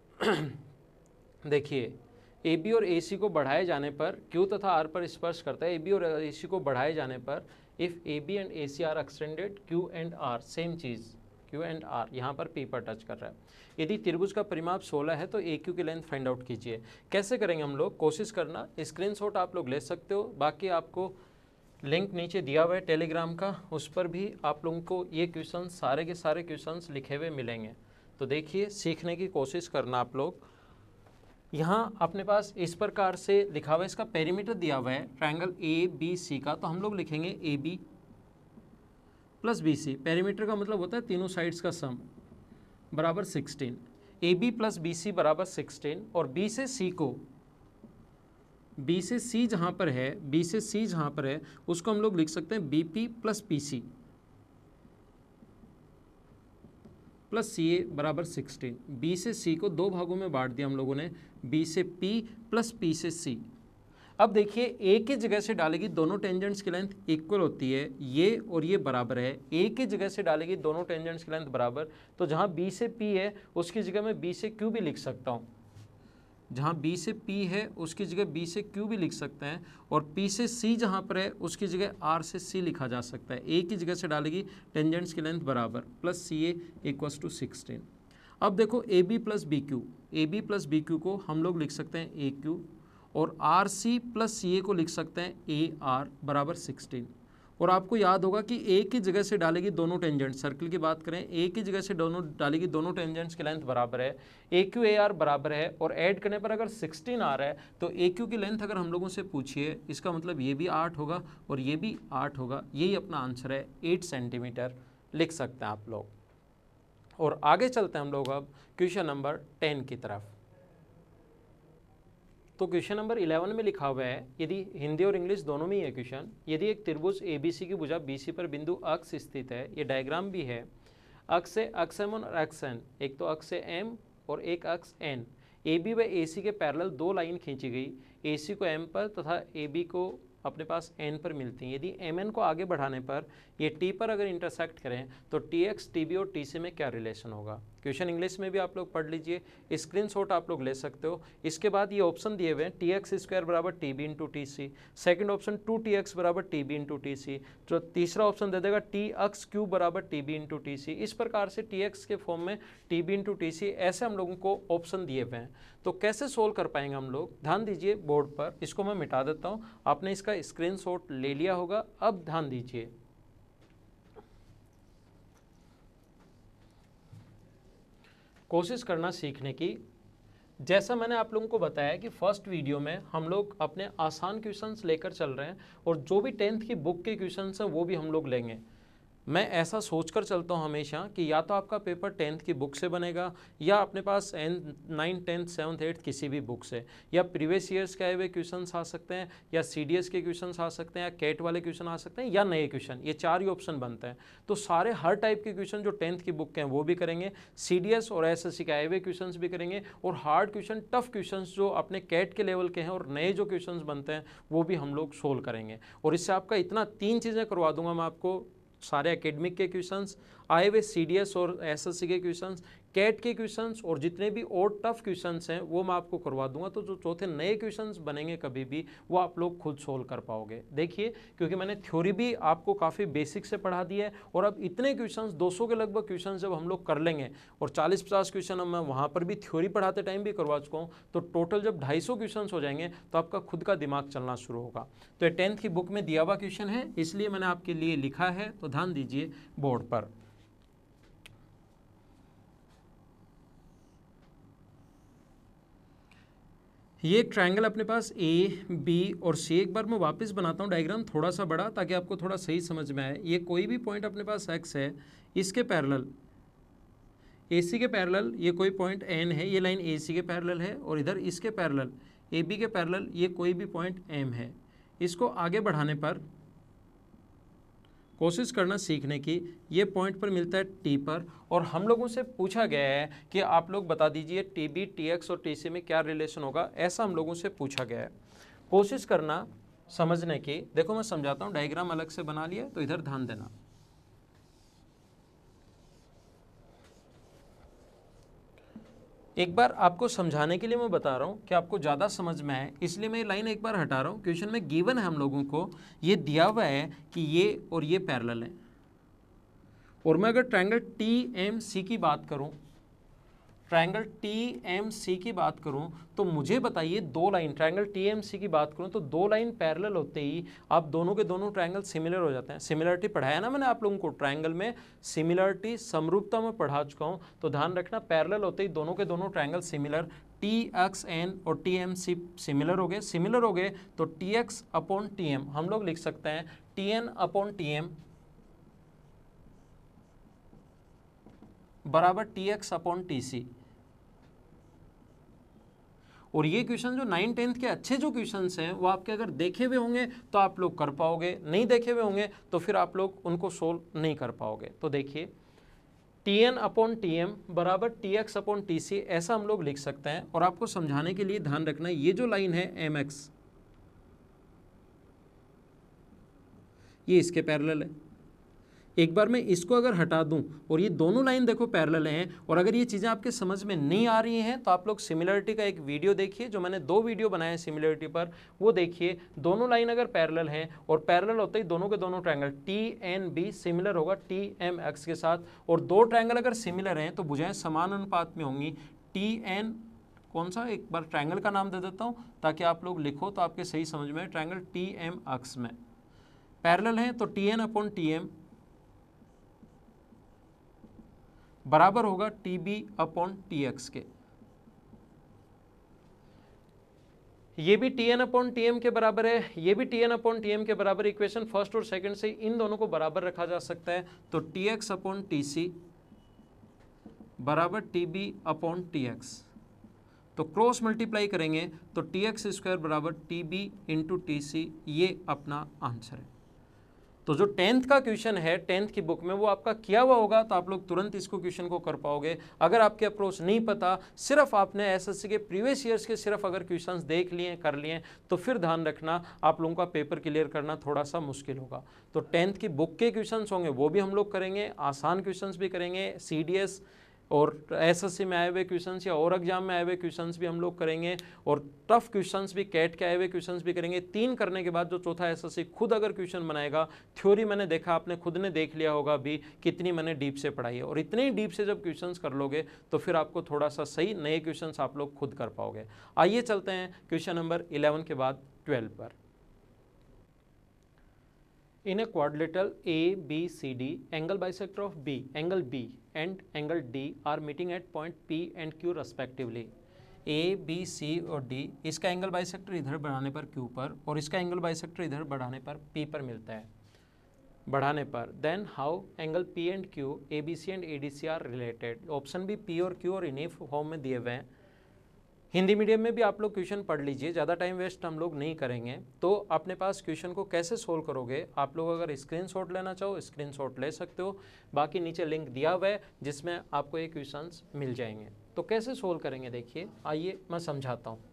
देखिए ए बी और ए सी को बढ़ाए जाने पर क्यू तथा आर पर स्पर्श करता है। ए बी और ए सी को बढ़ाए जाने पर if A B and A C are extended Q and R, same चीज़ क्यू एंड आर यहाँ पर पी पर टच कर रहा है। यदि त्रिभुज का परिमाप सोलह है तो ए क्यू की लेंथ फाइंड आउट कीजिए। कैसे करेंगे हम लोग, कोशिश करना, स्क्रीनशॉट आप लोग ले सकते हो, बाकी आपको लिंक नीचे दिया हुआ है टेलीग्राम का, उस पर भी आप लोगों को ये क्वेश्चन सारे के सारे क्वेश्चंस लिखे हुए मिलेंगे। तो देखिए सीखने की कोशिश करना आप लोग। यहाँ अपने पास इस प्रकार से लिखा हुआ है, इसका पेरीमीटर दिया हुआ है ट्रायंगल ए बी सी का, तो हम लोग लिखेंगे A B plus B C. Perimeter का मतलब होता है तीनों साइड्स का सम बराबर sixteen. A B plus B C बराबर सिक्सटीन, और बी से सी को, बी से सी जहाँ पर है, बी से सी जहाँ पर है उसको हम लोग लिख सकते हैं B P plus P C plus C A बराबर सिक्सटीन। बी से सी को दो भागों में बांट दिया हम लोगों ने, बी से पी प्लस पी से सी। अब देखिए ए की जगह से डालेगी, दोनों टेंजेंट्स की लेंथ इक्वल होती है, ये और ये बराबर है। ए की जगह से डालेगी दोनों टेंजेंट्स की लेंथ बराबर, तो जहाँ बी से पी है उसकी जगह मैं बी से क्यू भी लिख सकता हूँ। जहाँ बी से पी है उसकी जगह बी से क्यू भी लिख सकते हैं, और पी से सी जहाँ पर है उसकी जगह आर से सी लिखा जा सकता है। ए की जगह से डालेगी टेंजेंट्स की लेंथ बराबर plus C A equals to sixteen. अब देखो A B plus B Q, A B plus B Q को हम लोग लिख सकते हैं ए क्यू, और R C plus C A को लिख सकते हैं ए आर बराबर सिक्सटीन। और आपको याद होगा कि ए की जगह से डालेगी दोनों टेंजेंट, सर्कल की बात करें, ए की जगह से दोनों डालेगी दोनों टेंजेंट्स की लेंथ बराबर है, ए क्यू ए आर बराबर है, और ऐड करने पर अगर सिक्सटीन आ रहा है तो ए क्यू की लेंथ अगर हम लोगों से पूछिए, इसका मतलब ये भी आठ होगा और ये भी आठ होगा। यही अपना आंसर है, एट सेंटीमीटर लिख सकते हैं आप लोग। और आगे चलते हैं हम लोग अब क्वेश्चन नंबर टेन की तरफ। तो क्वेश्चन नंबर इलेवन में लिखा हुआ है, यदि हिंदी और इंग्लिश दोनों में ही है क्वेश्चन, यदि एक त्रिभुज ए बी सी की भुजा बी सी पर बिंदु अक्ष स्थित है, ये डायग्राम भी है, अक्ष से अक्ष एम और अक्ष एन, एक तो अक्ष से एम और एक अक्ष एन, ए बी व ए सी के पैरेलल दो लाइन खींची गई, ए सी को एम पर तथा ए बी को अपने पास एन पर मिलती हैं। यदि एम एन को आगे बढ़ाने पर ये टी पर अगर इंटरसेक्ट करें तो टी एक्स टी बी और टी सी में क्या रिलेशन होगा। क्वेश्चन इंग्लिश में भी आप लोग पढ़ लीजिए, स्क्रीनशॉट आप लोग ले सकते हो। इसके बाद ये ऑप्शन दिए हुए हैं, टी एक्स स्क्वायर बराबर T B into T C, second option two T X बराबर T B into T C, जो तीसरा ऑप्शन दे देगा टी एक्स क्यू बराबर T B into T C. इस प्रकार से टी एक्स के फॉर्म में T B into T C, ऐसे हम लोगों को ऑप्शन दिए हुए हैं। तो कैसे सोल्व कर पाएंगे हम लोग, ध्यान दीजिए बोर्ड पर, इसको मैं मिटा देता हूँ, आपने इसका स्क्रीनशॉट ले लिया होगा। अब ध्यान दीजिए, कोशिश करना सीखने की। जैसा मैंने आप लोगों को बताया कि फर्स्ट वीडियो में हम लोग अपने आसान क्वेश्चंस लेकर चल रहे हैं और जो भी टेंथ की बुक के क्वेश्चंस हैं वो भी हम लोग लेंगे। मैं ऐसा सोचकर चलता हूँ हमेशा कि या तो आपका पेपर टेंथ की बुक से बनेगा या अपने पास N nine tenth seventh eighth किसी भी बुक से, या प्रीवियस ईयर्स के आए हुए क्वेश्चंस आ सकते हैं, या सी डी एस के क्वेश्चंस आ सकते हैं, या कैट वाले क्वेश्चन आ सकते हैं, या नए क्वेश्चन। ये चार ही ऑप्शन बनते हैं। तो सारे हर टाइप के क्वेश्चन जो टेंथ की बुक के हैं वो भी करेंगे, सी डी एस और एस एस सी के आए हुए क्वेश्चन भी करेंगे, और हार्ड क्वेश्चन टफ क्वेश्चन जो अपने कैट के लेवल के हैं और नए जो क्वेश्चन बनते हैं वो भी हम लोग सोल्व करेंगे। और इससे आपका इतना तीन चीज़ें करवा दूंगा मैं आपको, सारे एकेडमिक के क्वेश्चंस, आए हुए सी डी एस और एस एस सी के क्वेश्चंस, कैट के क्वेश्चंस, और जितने भी और टफ क्वेश्चंस हैं वो मैं आपको करवा दूंगा। तो जो चौथे नए क्वेश्चंस बनेंगे कभी भी वो आप लोग खुद सोल्व कर पाओगे। देखिए, क्योंकि मैंने थ्योरी भी आपको काफ़ी बेसिक से पढ़ा दी है, और अब इतने क्वेश्चंस दो सौ के लगभग क्वेश्चन जब हम लोग कर लेंगे और चालीस पचास क्वेश्चन मैं वहाँ पर भी थ्योरी पढ़ाते टाइम भी करवा चुका हूँ, तो टोटल जब ढाई सौ क्वेश्चन हो जाएंगे तो आपका खुद का दिमाग चलना शुरू होगा। तो ये टेंथ की बुक में दिया हुआ क्वेश्चन है, इसलिए मैंने आपके लिए लिखा है, तो ध्यान दीजिए बोर्ड पर। ये एक ट्रायंगल अपने पास ए बी और सी, एक बार मैं वापस बनाता हूँ डायग्राम थोड़ा सा बड़ा ताकि आपको थोड़ा सही समझ में आए। ये कोई भी पॉइंट अपने पास एक्स है, इसके पैरेलल ए सी के पैरेलल ये कोई पॉइंट एन है, ये लाइन ए सी के पैरेलल है, और इधर इसके पैरेलल ए बी के पैरेलल ये कोई भी पॉइंट एम है। इसको आगे बढ़ाने पर कोशिश करना सीखने की, ये पॉइंट पर मिलता है टी पर, और हम लोगों से पूछा गया है कि आप लोग बता दीजिए टी बी, टी एक्स और टी सी में क्या रिलेशन होगा, ऐसा हम लोगों से पूछा गया है। कोशिश करना समझने की। देखो मैं समझाता हूँ, डायग्राम अलग से बना लिया, तो इधर ध्यान देना। एक बार आपको समझाने के लिए मैं बता रहा हूँ कि आपको ज़्यादा समझ में आए, इसलिए मैं ये लाइन एक बार हटा रहा हूँ। क्वेश्चन में गिवन है हम लोगों को, ये दिया हुआ है कि ये और ये पैरेलल है, और मैं अगर ट्रायंगल टी एम सी की बात करूँ, ट्रायंगल टी एम सी की बात करूं तो मुझे बताइए दो line, triangle T M C की बात करूं तो दो लाइन पैरेलल होते ही आप दोनों के दोनों ट्रायंगल सिमिलर हो जाते हैं। सिमिलरिटी पढ़ाया ना मैंने आप लोगों को, ट्रायंगल में सिमिलरिटी समरूपता में पढ़ा चुका हूं, तो ध्यान रखना पैरेलल होते ही दोनों के दोनों triangle similar, T X N और टी एम सी सिमिलर हो गए। सिमिलर हो गए तो T X upon T M हम लोग लिख सकते हैं T N upon T M बराबर T X upon T C. और ये क्वेश्चन जो नाइन टेंथ के अच्छे जो क्वेश्चंस हैं वो आपके अगर देखे हुए होंगे तो आप लोग कर पाओगे, नहीं देखे हुए होंगे तो फिर आप लोग उनको सोल्व नहीं कर पाओगे। तो देखिए T N upon T M बराबर T X upon T C, ऐसा हम लोग लिख सकते हैं। और आपको समझाने के लिए ध्यान रखना, ये जो लाइन है एम एक्स, ये इसके पैरेलल है। एक बार मैं इसको अगर हटा दूं और ये दोनों लाइन देखो पैरेलल हैं, और अगर ये चीज़ें आपके समझ में नहीं आ रही हैं तो आप लोग सिमिलरिटी का एक वीडियो देखिए, जो मैंने दो वीडियो बनाए हैं सिमिलरिटी पर, वो देखिए। दोनों लाइन अगर पैरेलल हैं और पैरेलल होते ही दोनों के दोनों triangle T N B similar होगा टी एम एक्स के साथ, और दो ट्रायंगल अगर सिमिलर हैं तो भुजाएं समान अनुपात में होंगी। टी एन कौन सा, एक बार ट्रायंगल का नाम दे देता हूँ ताकि आप लोग लिखो तो आपके सही समझ में। ट्रायंगल टी एम एक्स में पैरेलल हैं तो T N upon T M बराबर होगा T B upon T X के। ये भी T N upon T M के बराबर है, ये भी T N upon T M के बराबर। इक्वेशन फर्स्ट और सेकंड से इन दोनों को बराबर रखा जा सकता है, तो T X upon T C बराबर T B upon T X. तो क्रॉस मल्टीप्लाई करेंगे तो टी एक्स स्क्वायर बराबर T B into T C, ये अपना आंसर है। तो जो टेंथ का क्वेश्चन है टेंथ की बुक में वो आपका किया हुआ होगा, तो आप लोग तुरंत इसको क्वेश्चन को कर पाओगे। अगर आपके अप्रोच नहीं पता, सिर्फ आपने एसएससी के प्रीवियस ईयर्स के सिर्फ अगर क्वेश्चंस देख लिए कर लिए, तो फिर ध्यान रखना आप लोगों का पेपर क्लियर करना थोड़ा सा मुश्किल होगा। तो टेंथ की बुक के क्वेश्चंस होंगे वो भी हम लोग करेंगे, आसान क्वेश्चंस भी करेंगे, सी डी एस और एसएससी में आए हुए क्वेश्चंस या और एग्जाम में आए हुए क्वेश्चंस भी हम लोग करेंगे, और टफ क्वेश्चंस भी, कैट के आए हुए क्वेश्चंस भी करेंगे। तीन करने के बाद जो चौथा एसएससी खुद अगर क्वेश्चन बनाएगा, थ्योरी मैंने देखा, आपने खुद ने देख लिया होगा भी कितनी मैंने डीप से पढ़ाई है, और इतने ही डीप से जब क्वेश्चंस कर लोगे तो फिर आपको थोड़ा सा सही नए क्वेश्चंस आप लोग खुद कर पाओगे। आइए चलते हैं क्वेश्चन नंबर इलेवन के बाद ट्वेल्व पर। In a quadrilateral A, B, C, D, angle bisector of B, angle B and angle D are meeting at point P and Q respectively. A B C और डी, इसका एंगल बाइसेक्टर इधर बढ़ाने पर क्यू पर और इसका एंगल बाइसेक्टर इधर बढ़ाने पर पी पर मिलता है, बढ़ाने पर, then how angle P and Q, A B C and A D C are related. Option भी पी और क्यू और इन्हीं फॉर्म में दिए हुए हैं। हिंदी मीडियम में भी आप लोग क्वेश्चन पढ़ लीजिए, ज़्यादा टाइम वेस्ट हम लोग नहीं करेंगे। तो अपने पास क्वेश्चन को कैसे सोल्व करोगे, आप लोग अगर स्क्रीनशॉट लेना चाहो स्क्रीनशॉट ले सकते हो, बाकी नीचे लिंक दिया हुआ है जिसमें आपको ये क्वेश्चंस मिल जाएंगे। तो कैसे सोल्व करेंगे देखिए, आइए मैं समझाता हूँ।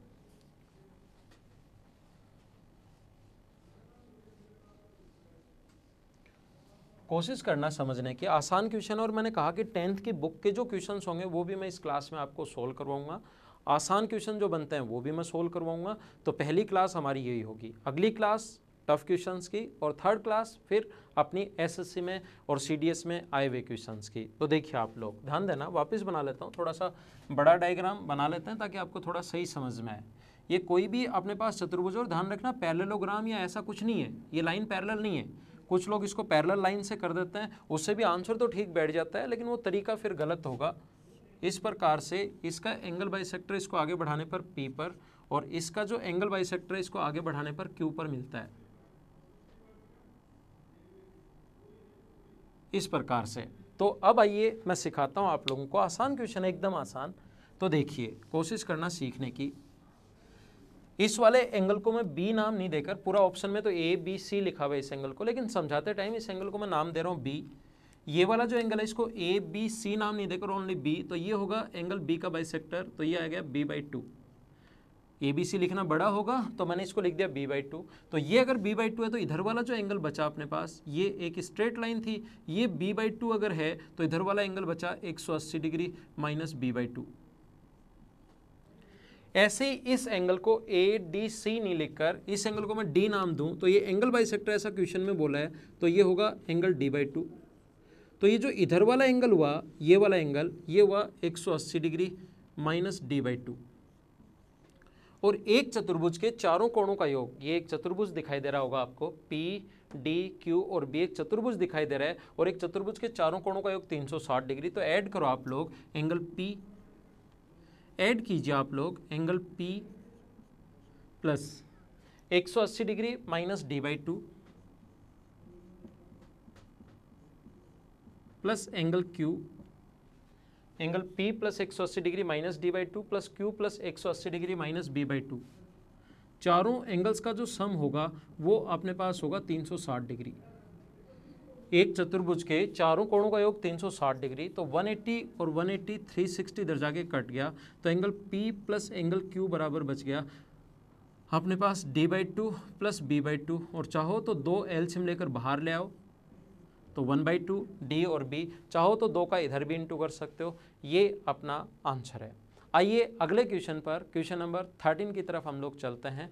कोशिश करना समझने की, आसान क्वेश्चन, और मैंने कहा कि टेंथ की बुक के जो क्वेश्चंस होंगे वो भी मैं इस क्लास में आपको सोल्व करवाऊंगा, आसान क्वेश्चन जो बनते हैं वो भी मैं सोल्व करवाऊंगा। तो पहली क्लास हमारी यही होगी, अगली क्लास टफ क्वेश्चंस की, और थर्ड क्लास फिर अपनी एसएससी में और सीडीएस में आए हुए क्वेश्चंस की। तो देखिए आप लोग ध्यान देना, वापस बना लेता हूँ, थोड़ा सा बड़ा डायग्राम बना लेते हैं ताकि आपको थोड़ा सही समझ में आए। ये कोई भी अपने पास चतुर्भुज, और ध्यान रखना पैरेललोग्राम या ऐसा कुछ नहीं है, ये लाइन पैरेलल नहीं है। कुछ लोग इसको पैरेलल लाइन से कर देते हैं, उससे भी आंसर तो ठीक बैठ जाता है, लेकिन वो तरीका फिर गलत होगा। इस प्रकार से इसका एंगल बाइसेक्टर इसको आगे बढ़ाने पर P पर, और इसका जो एंगल बाइसेक्टर है इसको आगे बढ़ाने पर Q पर मिलता है, इस प्रकार से। तो अब आइए मैं सिखाता हूं आप लोगों को, आसान क्वेश्चन है, एकदम आसान। तो देखिए कोशिश करना सीखने की। इस वाले एंगल को मैं B नाम नहीं देकर, पूरा ऑप्शन में तो ए बी सी लिखा हुआ है इस एंगल को, लेकिन समझाते टाइम इस एंगल को मैं नाम दे रहा हूँ B। ये वाला जो एंगल है इसको ए बी सी नाम नहीं देकर ओनली B, तो ये होगा एंगल B का बाइसेक्टर, तो ये आ गया B by two. A B C लिखना बड़ा होगा तो मैंने इसको लिख दिया B बाई टू। तो ये अगर B बाई टू है तो इधर वाला जो एंगल बचा अपने पास, ये एक स्ट्रेट लाइन थी, ये B बाई टू अगर है तो इधर वाला एंगल बचा एक सौ अस्सी degree minus B by two. ऐसे ही इस एंगल को ए डी सी नहीं लिखकर इस एंगल को मैं D नाम दूं, तो ये एंगल बाइसेक्टर ऐसा क्वेश्चन में बोला है, तो ये होगा एंगल D बाई टू। तो ये जो इधर वाला एंगल हुआ, ये वाला एंगल, ये हुआ एक सौ अस्सी degree minus D by two. और एक चतुर्भुज के चारों कोणों का योग, ये एक चतुर्भुज दिखाई दे रहा होगा आपको, P, D, Q और B एक चतुर्भुज दिखाई दे रहा है, और एक चतुर्भुज के चारों कोणों का योग तीन सौ साठ डिग्री। तो ऐड करो आप लोग एंगल P, ऐड कीजिए आप लोग एंगल P प्लस एक सौ अस्सी degree minus D by two plus angle Q, angle P plus एक सौ अस्सी degree minus D by two plus Q plus एक सौ अस्सी degree minus B by two. चारों एंगल्स का जो सम होगा वो अपने पास होगा तीन सौ साठ डिग्री। एक चतुर्भुज के चारों कोणों का योग तीन सौ साठ डिग्री, तो एक सौ अस्सी और एक सौ अस्सी तीन सौ साठ इधर जाके कट गया, तो angle P plus angle Q बराबर बच गया अपने पास D by two plus B by two, और चाहो तो दो एलसीएम लेकर बाहर ले आओ, तो वन बाई टू डी और बी, चाहो तो दो का इधर भी इंटू कर सकते हो। ये अपना आंसर है। आइए अगले क्वेश्चन पर, क्वेश्चन नंबर थर्टीन की तरफ हम लोग चलते हैं।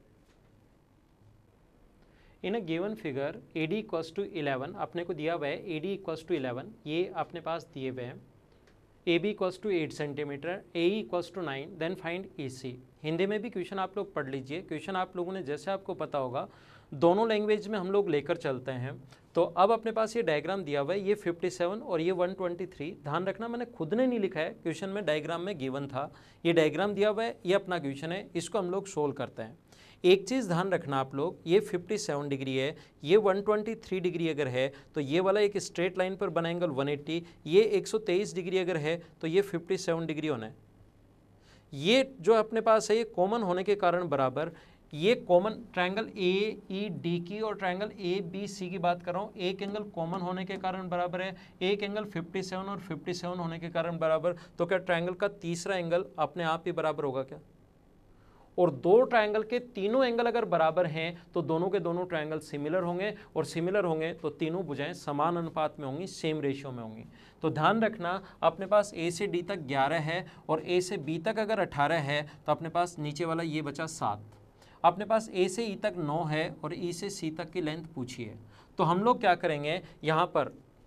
In a given figure A D equals to eleven, अपने को दिया हुआ है A D equals to eleven, ये अपने पास दिए हुए हैं। A B equals to eight centimetre, A E equals to nine, then find A C. Hindi में भी क्वेश्चन आप लोग पढ़ लीजिए। क्वेश्चन आप लोगों ने, जैसे आपको पता होगा, दोनों लैंग्वेज में हम लोग लेकर चलते हैं। तो अब अपने पास ये डायग्राम दिया हुआ है, ये सत्तावन और ये एक सौ तेईस। ध्यान रखना मैंने खुद ने नहीं लिखा है, क्वेश्चन में डायग्राम में गिवन था, ये डायग्राम दिया हुआ है, ये अपना क्वेश्चन है, इसको हम लोग सोल्व करते हैं। एक चीज़ ध्यान रखना आप लोग, ये सत्तावन डिग्री है, ये एक सौ तेईस डिग्री अगर है तो ये वाला एक स्ट्रेट लाइन पर बना एंगल एक सौ अस्सी, ये एक सौ तेईस डिग्री अगर है तो ये सत्तावन डिग्री होना है। ये जो अपने पास है ये कॉमन होने के कारण बराबर, ये common triangle A E D की और ट्रायंगल ए बी सी की बात कर रहा हूँ, एक एंगल कॉमन होने के कारण बराबर है, एक एंगल सत्तावन और सत्तावन होने के कारण बराबर। तो क्या ट्रायंगल का तीसरा एंगल अपने आप ही बराबर होगा क्या? और दो ट्रायंगल के तीनों एंगल अगर बराबर हैं तो दोनों के दोनों ट्रायंगल सिमिलर होंगे, और सिमिलर होंगे तो तीनों भुजाएं समान अनुपात में होंगी, सेम रेशियो में होंगी। तो ध्यान रखना अपने पास ए से डी तक ग्यारह है और ए से बी तक अगर अठारह है तो अपने पास नीचे वाला ये बचा सात। अपने पास ए से ई तक नौ है और ई से सी तक की लेंथ पूछी है। तो हम लोग क्या करेंगे, यहाँ पर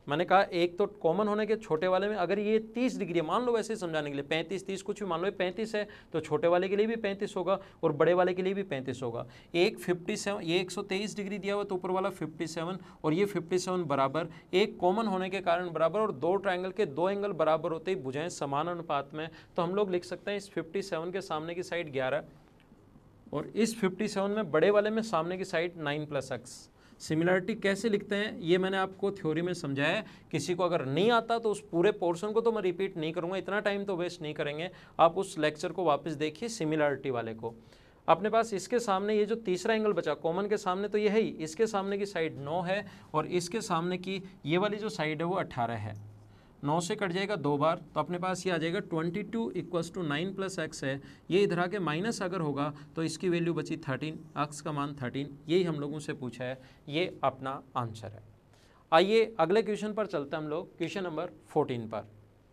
मैंने कहा एक तो कॉमन होने के छोटे वाले में अगर ये तीस डिग्री है, मान लो वैसे ही समझाने के लिए पैंतीस तीस कुछ भी मान लो पैंतीस है, तो छोटे वाले के लिए भी पैंतीस होगा और बड़े वाले के लिए भी पैंतीस होगा। एक सत्तावन, ये एक सौ तेईस डिग्री दिया हुआ तो ऊपर वाला सत्तावन और ये सत्तावन बराबर, एक कॉमन होने के कारण बराबर, और दो ट्रायंगल के दो एंगल बराबर होते ही भुजाएं समान अनुपात में, तो हम लोग लिख सकते हैं इस सत्तावन के सामने की साइड ग्यारह और इस सत्तावन में बड़े वाले में सामने की side nine plus X. Similarity कैसे लिखते हैं ये मैंने आपको थ्योरी में समझाया है, किसी को अगर नहीं आता तो उस पूरे पोर्शन को तो मैं रिपीट नहीं करूंगा, इतना टाइम तो वेस्ट नहीं करेंगे, आप उस लेक्चर को वापस देखिए सिमिलरिटी वाले को। अपने पास इसके सामने ये जो तीसरा एंगल बचा कॉमन के सामने तो ये है ही, इसके सामने की साइड नौ है और इसके सामने की ये वाली जो साइड है वो अट्ठारह है, नौ से कट जाएगा दो बार तो अपने पास ये आ जाएगा twenty two equals to nine plus X है, ये इधर आके माइनस अगर होगा तो इसकी वैल्यू बची थर्टीन, एक्स का मान थर्टीन, यही हम लोगों से पूछा है, ये अपना आंसर है। आइए अगले क्वेश्चन पर चलते हैं हम लोग, क्वेश्चन नंबर फोर्टीन पर।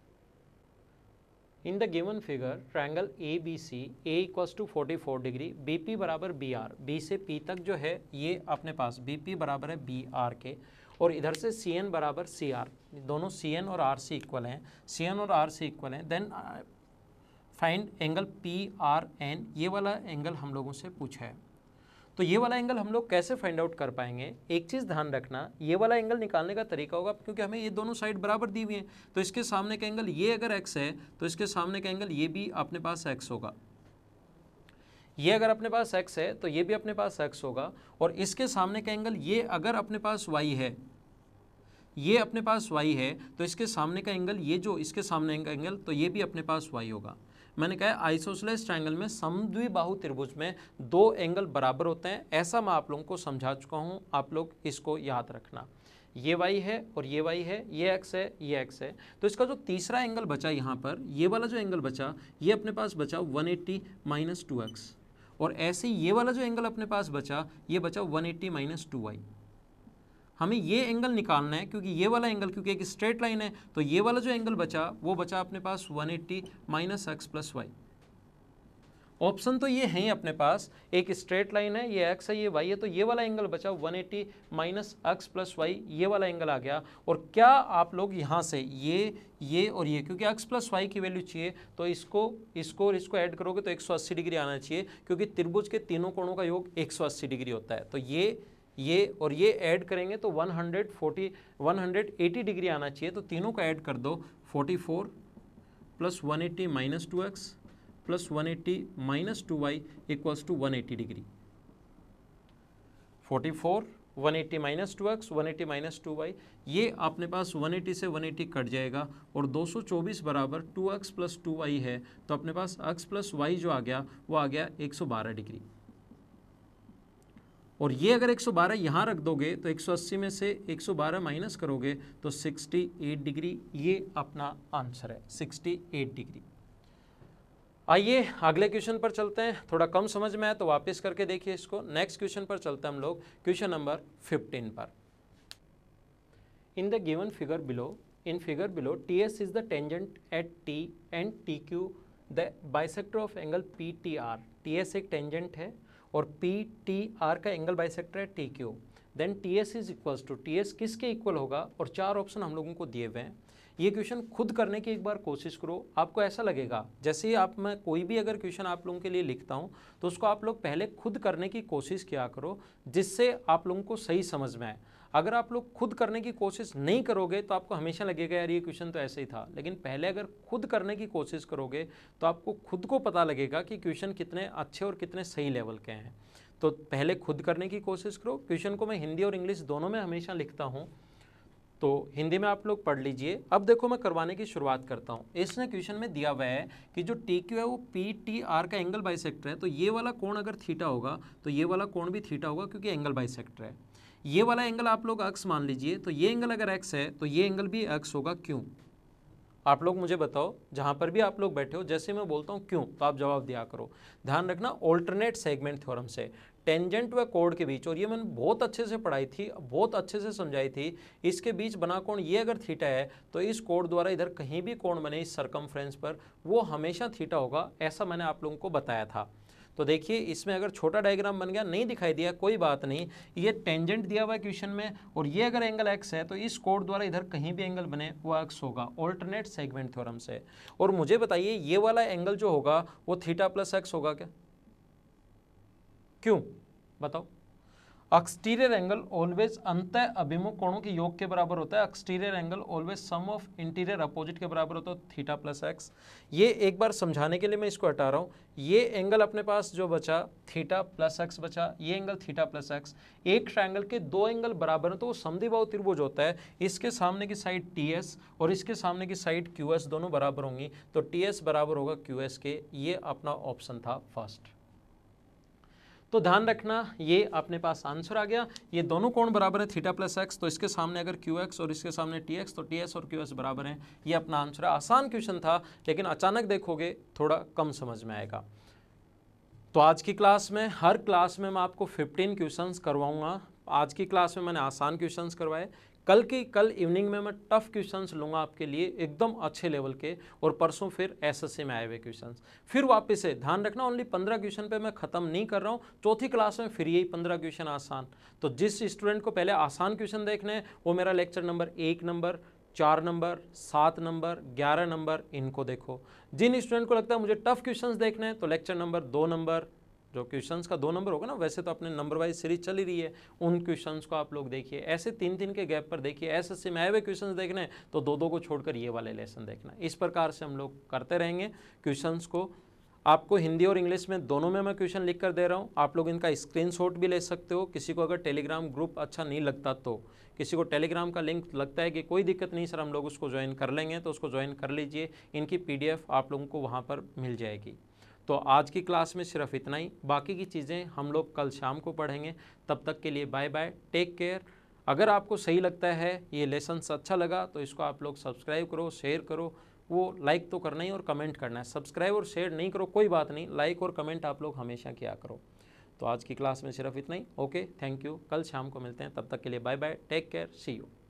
In the given figure triangle A B C, A equals to forty four degree, B P बराबर बी आर, बी से पी तक जो है ये अपने पास बी पी बराबर है बी आर के, और इधर से सी एन बराबर सी आर, दोनों सी एन और आर सी इक्वल हैं, सी एन और आर सी इक्वल हैं, then find angle P R N, ये वाला एंगल हम लोगों से पूछा है। तो ये वाला एंगल हम लोग कैसे फाइंड आउट कर पाएंगे, एक चीज़ ध्यान रखना, ये वाला एंगल निकालने का तरीका होगा, क्योंकि हमें ये दोनों साइड बराबर दी हुई है, तो इसके सामने का एंगल ये अगर x है तो इसके सामने का एंगल ये भी अपने पास x होगा, ये अगर अपने पास x है तो ये भी अपने पास x होगा, और इसके सामने का एंगल ये अगर अपने पास y है, ये अपने पास y है तो इसके सामने का एंगल ये जो इसके सामने का एंगल तो ये भी अपने पास y होगा। मैंने कहा आइसोसेलेस ट्रायंगल में समद्विबाहु त्रिभुज में दो एंगल बराबर होते हैं, ऐसा मैं आप लोगों को समझा चुका हूँ, आप लोग इसको याद रखना। ये y है और ये y है, ये x है, ये x है, तो इसका जो तीसरा एंगल बचा यहाँ पर, ये वाला जो एंगल बचा ये अपने पास बचा one eighty minus two X, और ऐसे ही ये वाला जो एंगल अपने पास बचा ये बचा one eighty minus two Y. हमें ये एंगल निकालना है क्योंकि ये वाला एंगल, क्योंकि एक स्ट्रेट लाइन है तो ये वाला जो एंगल बचा वो बचा अपने पास one eighty minus X plus Y. Option तो ये हैं अपने पास, एक स्ट्रेट लाइन है, ये x है, ये y है, तो ये वाला एंगल बचा one eighty minus X plus Y, ये वाला एंगल आ गया। और क्या आप लोग यहाँ से ये ये और ये, क्योंकि x प्लस वाई की वैल्यू चाहिए तो इसको इसको और इसको ऐड करोगे तो एक सौ अस्सी डिग्री आना चाहिए, क्योंकि त्रिभुज के तीनों कोणों का योग एक सौ अस्सी डिग्री होता है, तो ये ये और ये ऐड करेंगे तो one hundred forty one hundred eighty degree आना चाहिए, तो तीनों को ऐड कर दो, forty four plus one eighty minus two X plus one eighty minus two Y equals to one eighty degree. Forty four one eighty minus two X one eighty minus two Y, ये अपने पास वन एट्टी से वन एट्टी कट जाएगा और दो सौ चौबीस बराबर two X plus two Y है, तो अपने पास x प्लस वाई जो आ गया वो आ गया एक सौ बारह डिग्री। और ये अगर एक सौ बारह यहाँ रख दोगे तो एक सौ अस्सी में से एक सौ बारह माइनस करोगे तो अड़सठ डिग्री, ये अपना आंसर है अड़सठ डिग्री। आइए अगले क्वेश्चन पर चलते हैं, थोड़ा कम समझ में आया तो वापस करके देखिए इसको। नेक्स्ट क्वेश्चन पर चलते हैं हम लोग, क्वेश्चन नंबर फिफ्टीन पर। In the given figure below, in figure below T S is the tangent at T and T Q the bisector of angle P T R. T S एक टेंजेंट है और पी टी आर का एंगल बाइसेक्टर है T Q, then T S is equals to, T S किसके इक्वल होगा, और चार ऑप्शन हम लोगों को दिए हुए हैं। ये क्वेश्चन खुद करने की एक बार कोशिश करो, आपको ऐसा लगेगा जैसे ही आप मैं कोई भी अगर क्वेश्चन आप लोगों के लिए लिखता हूँ तो उसको आप लोग पहले खुद करने की कोशिश किया करो, जिससे आप लोगों को सही समझ में आए। अगर आप लोग खुद करने की कोशिश नहीं करोगे तो आपको हमेशा लगेगा यार ये क्वेश्चन तो ऐसे ही था, लेकिन पहले अगर खुद करने की कोशिश करोगे तो आपको खुद को पता लगेगा कि क्वेश्चन कितने अच्छे और कितने सही लेवल के हैं। तो पहले खुद करने की कोशिश करो। क्वेश्चन को मैं हिंदी और इंग्लिश दोनों में हमेशा लिखता हूँ, तो हिंदी में आप लोग पढ़ लीजिए। अब देखो मैं करवाने की शुरुआत करता हूँ। इसने क्वेश्चन में दिया हुआ है कि जो टी क्यू है वो पी टी आर का एंगल बाइसेक्टर है, तो ये वाला कोण अगर थीटा होगा तो ये वाला कोण भी थीटा होगा, क्योंकि एंगल बाइसेक्टर है। ये वाला एंगल आप लोग एक्स मान लीजिए, तो ये एंगल अगर एक्स है तो ये एंगल भी एक्स होगा। क्यों? आप लोग मुझे बताओ, जहाँ पर भी आप लोग बैठे हो, जैसे मैं बोलता हूँ क्यों तो आप जवाब दिया करो। ध्यान रखना ऑल्टरनेट सेगमेंट थ्योरम से टेंजेंट व कोण के बीच, और ये मैंने बहुत अच्छे से पढ़ाई थी, बहुत अच्छे से समझाई थी, इसके बीच बना कोण ये अगर थीटा है तो इस कोण द्वारा इधर कहीं भी कोण बने इस सरकमफ्रेंस पर वो हमेशा थीटा होगा, ऐसा मैंने आप लोगों को बताया था। तो देखिए इसमें अगर छोटा डायग्राम बन गया, नहीं दिखाई दिया कोई बात नहीं, ये टेंजेंट दिया हुआ है क्वेश्चन में और ये अगर एंगल एक्स है तो इस कोड द्वारा इधर कहीं भी एंगल बने वो एक्स होगा ऑल्टरनेट सेगमेंट थ्योरम से। और मुझे बताइए ये वाला एंगल जो होगा वो थीटा प्लस एक्स होगा क्या? क्यों बताओ? एक्सटीरियर एंगल ऑलवेज अंतः अभिमुख कोणों के योग के बराबर होता है। Exterior angle always sum of interior opposite के बराबर होता है, थीटा प्लस एक्स। ये एक बार समझाने के लिए मैं इसको हटा रहा हूँ। ये एंगल अपने पास जो बचा थीटा प्लस एक्स बचा, ये एंगल थीटा प्लस एक्स। एक ट्रायंगल के दो एंगल बराबर हैं तो वो समद्विबाहु त्रिभुज होता है। इसके सामने की साइड टी एस और इसके सामने की साइड क्यू एस दोनों बराबर होंगी, तो टी एस बराबर होगा क्यू एस के। ये अपना ऑप्शन था फर्स्ट। तो ध्यान रखना ये अपने पास आंसर आ गया। ये दोनों कोण बराबर है थीटा प्लस एक्स, तो इसके सामने अगर क्यू एक्स और इसके सामने टी एक्स तो टी एस और क्यू एस बराबर हैं। ये अपना आंसर है। आसान क्वेश्चन था लेकिन अचानक देखोगे थोड़ा कम समझ में आएगा। तो आज की क्लास में, हर क्लास में मैं आपको फिफ्टीन क्वेश्चंस करवाऊंगा। आज की क्लास में मैंने आसान क्वेश्चंस करवाए, कल की कल इवनिंग में मैं टफ क्वेश्चंस लूँगा आपके लिए एकदम अच्छे लेवल के, और परसों फिर एसएससी में आए हुए क्वेश्चंस। फिर वापस से ध्यान रखना ओनली पंद्रह क्वेश्चन पे मैं ख़त्म नहीं कर रहा हूँ, चौथी क्लास में फिर यही पंद्रह क्वेश्चन आसान। तो जिस स्टूडेंट को पहले आसान क्वेश्चन देखने हैं वो मेरा लेक्चर नंबर एक नंबर, चार नंबर, सात नंबर, ग्यारह नंबर इनको देखो। जिन स्टूडेंट को लगता है मुझे टफ क्वेश्चंस देखने हैं तो लेक्चर नंबर दो नंबर, जो क्वेश्चंस का दो नंबर होगा ना, वैसे तो अपने नंबर वाइज सीरीज चल ही रही है, उन क्वेश्चंस को आप लोग देखिए। ऐसे तीन तीन के गैप पर देखिए। एसएससी में आए हुए क्वेश्चंस देखने हैं तो दो दो को छोड़कर ये वाले लेसन देखना। इस प्रकार से हम लोग करते रहेंगे क्वेश्चंस को। आपको हिंदी और इंग्लिश में दोनों में मैं क्वेश्चन लिख कर दे रहा हूँ, आप लोग इनका स्क्रीनशॉट भी ले सकते हो। किसी को अगर टेलीग्राम ग्रुप अच्छा नहीं लगता, तो किसी को टेलीग्राम का लिंक लगता है कि कोई दिक्कत नहीं सर हम लोग उसको ज्वाइन कर लेंगे, तो उसको ज्वाइन कर लीजिए। इनकी पीडीएफ आप लोगों को वहाँ पर मिल जाएगी। तो आज की क्लास में सिर्फ इतना ही, बाकी की चीज़ें हम लोग कल शाम को पढ़ेंगे। तब तक के लिए बाय बाय, टेक केयर। अगर आपको सही लगता है, ये लेसन्स अच्छा लगा, तो इसको आप लोग सब्सक्राइब करो, शेयर करो। वो लाइक तो करना ही और कमेंट करना है। सब्सक्राइब और शेयर नहीं करो कोई बात नहीं, लाइक और कमेंट आप लोग हमेशा किया करो। तो आज की क्लास में सिर्फ इतना ही। Okay, thank you. कल शाम को मिलते हैं, तब तक के लिए bye bye, take care, see you.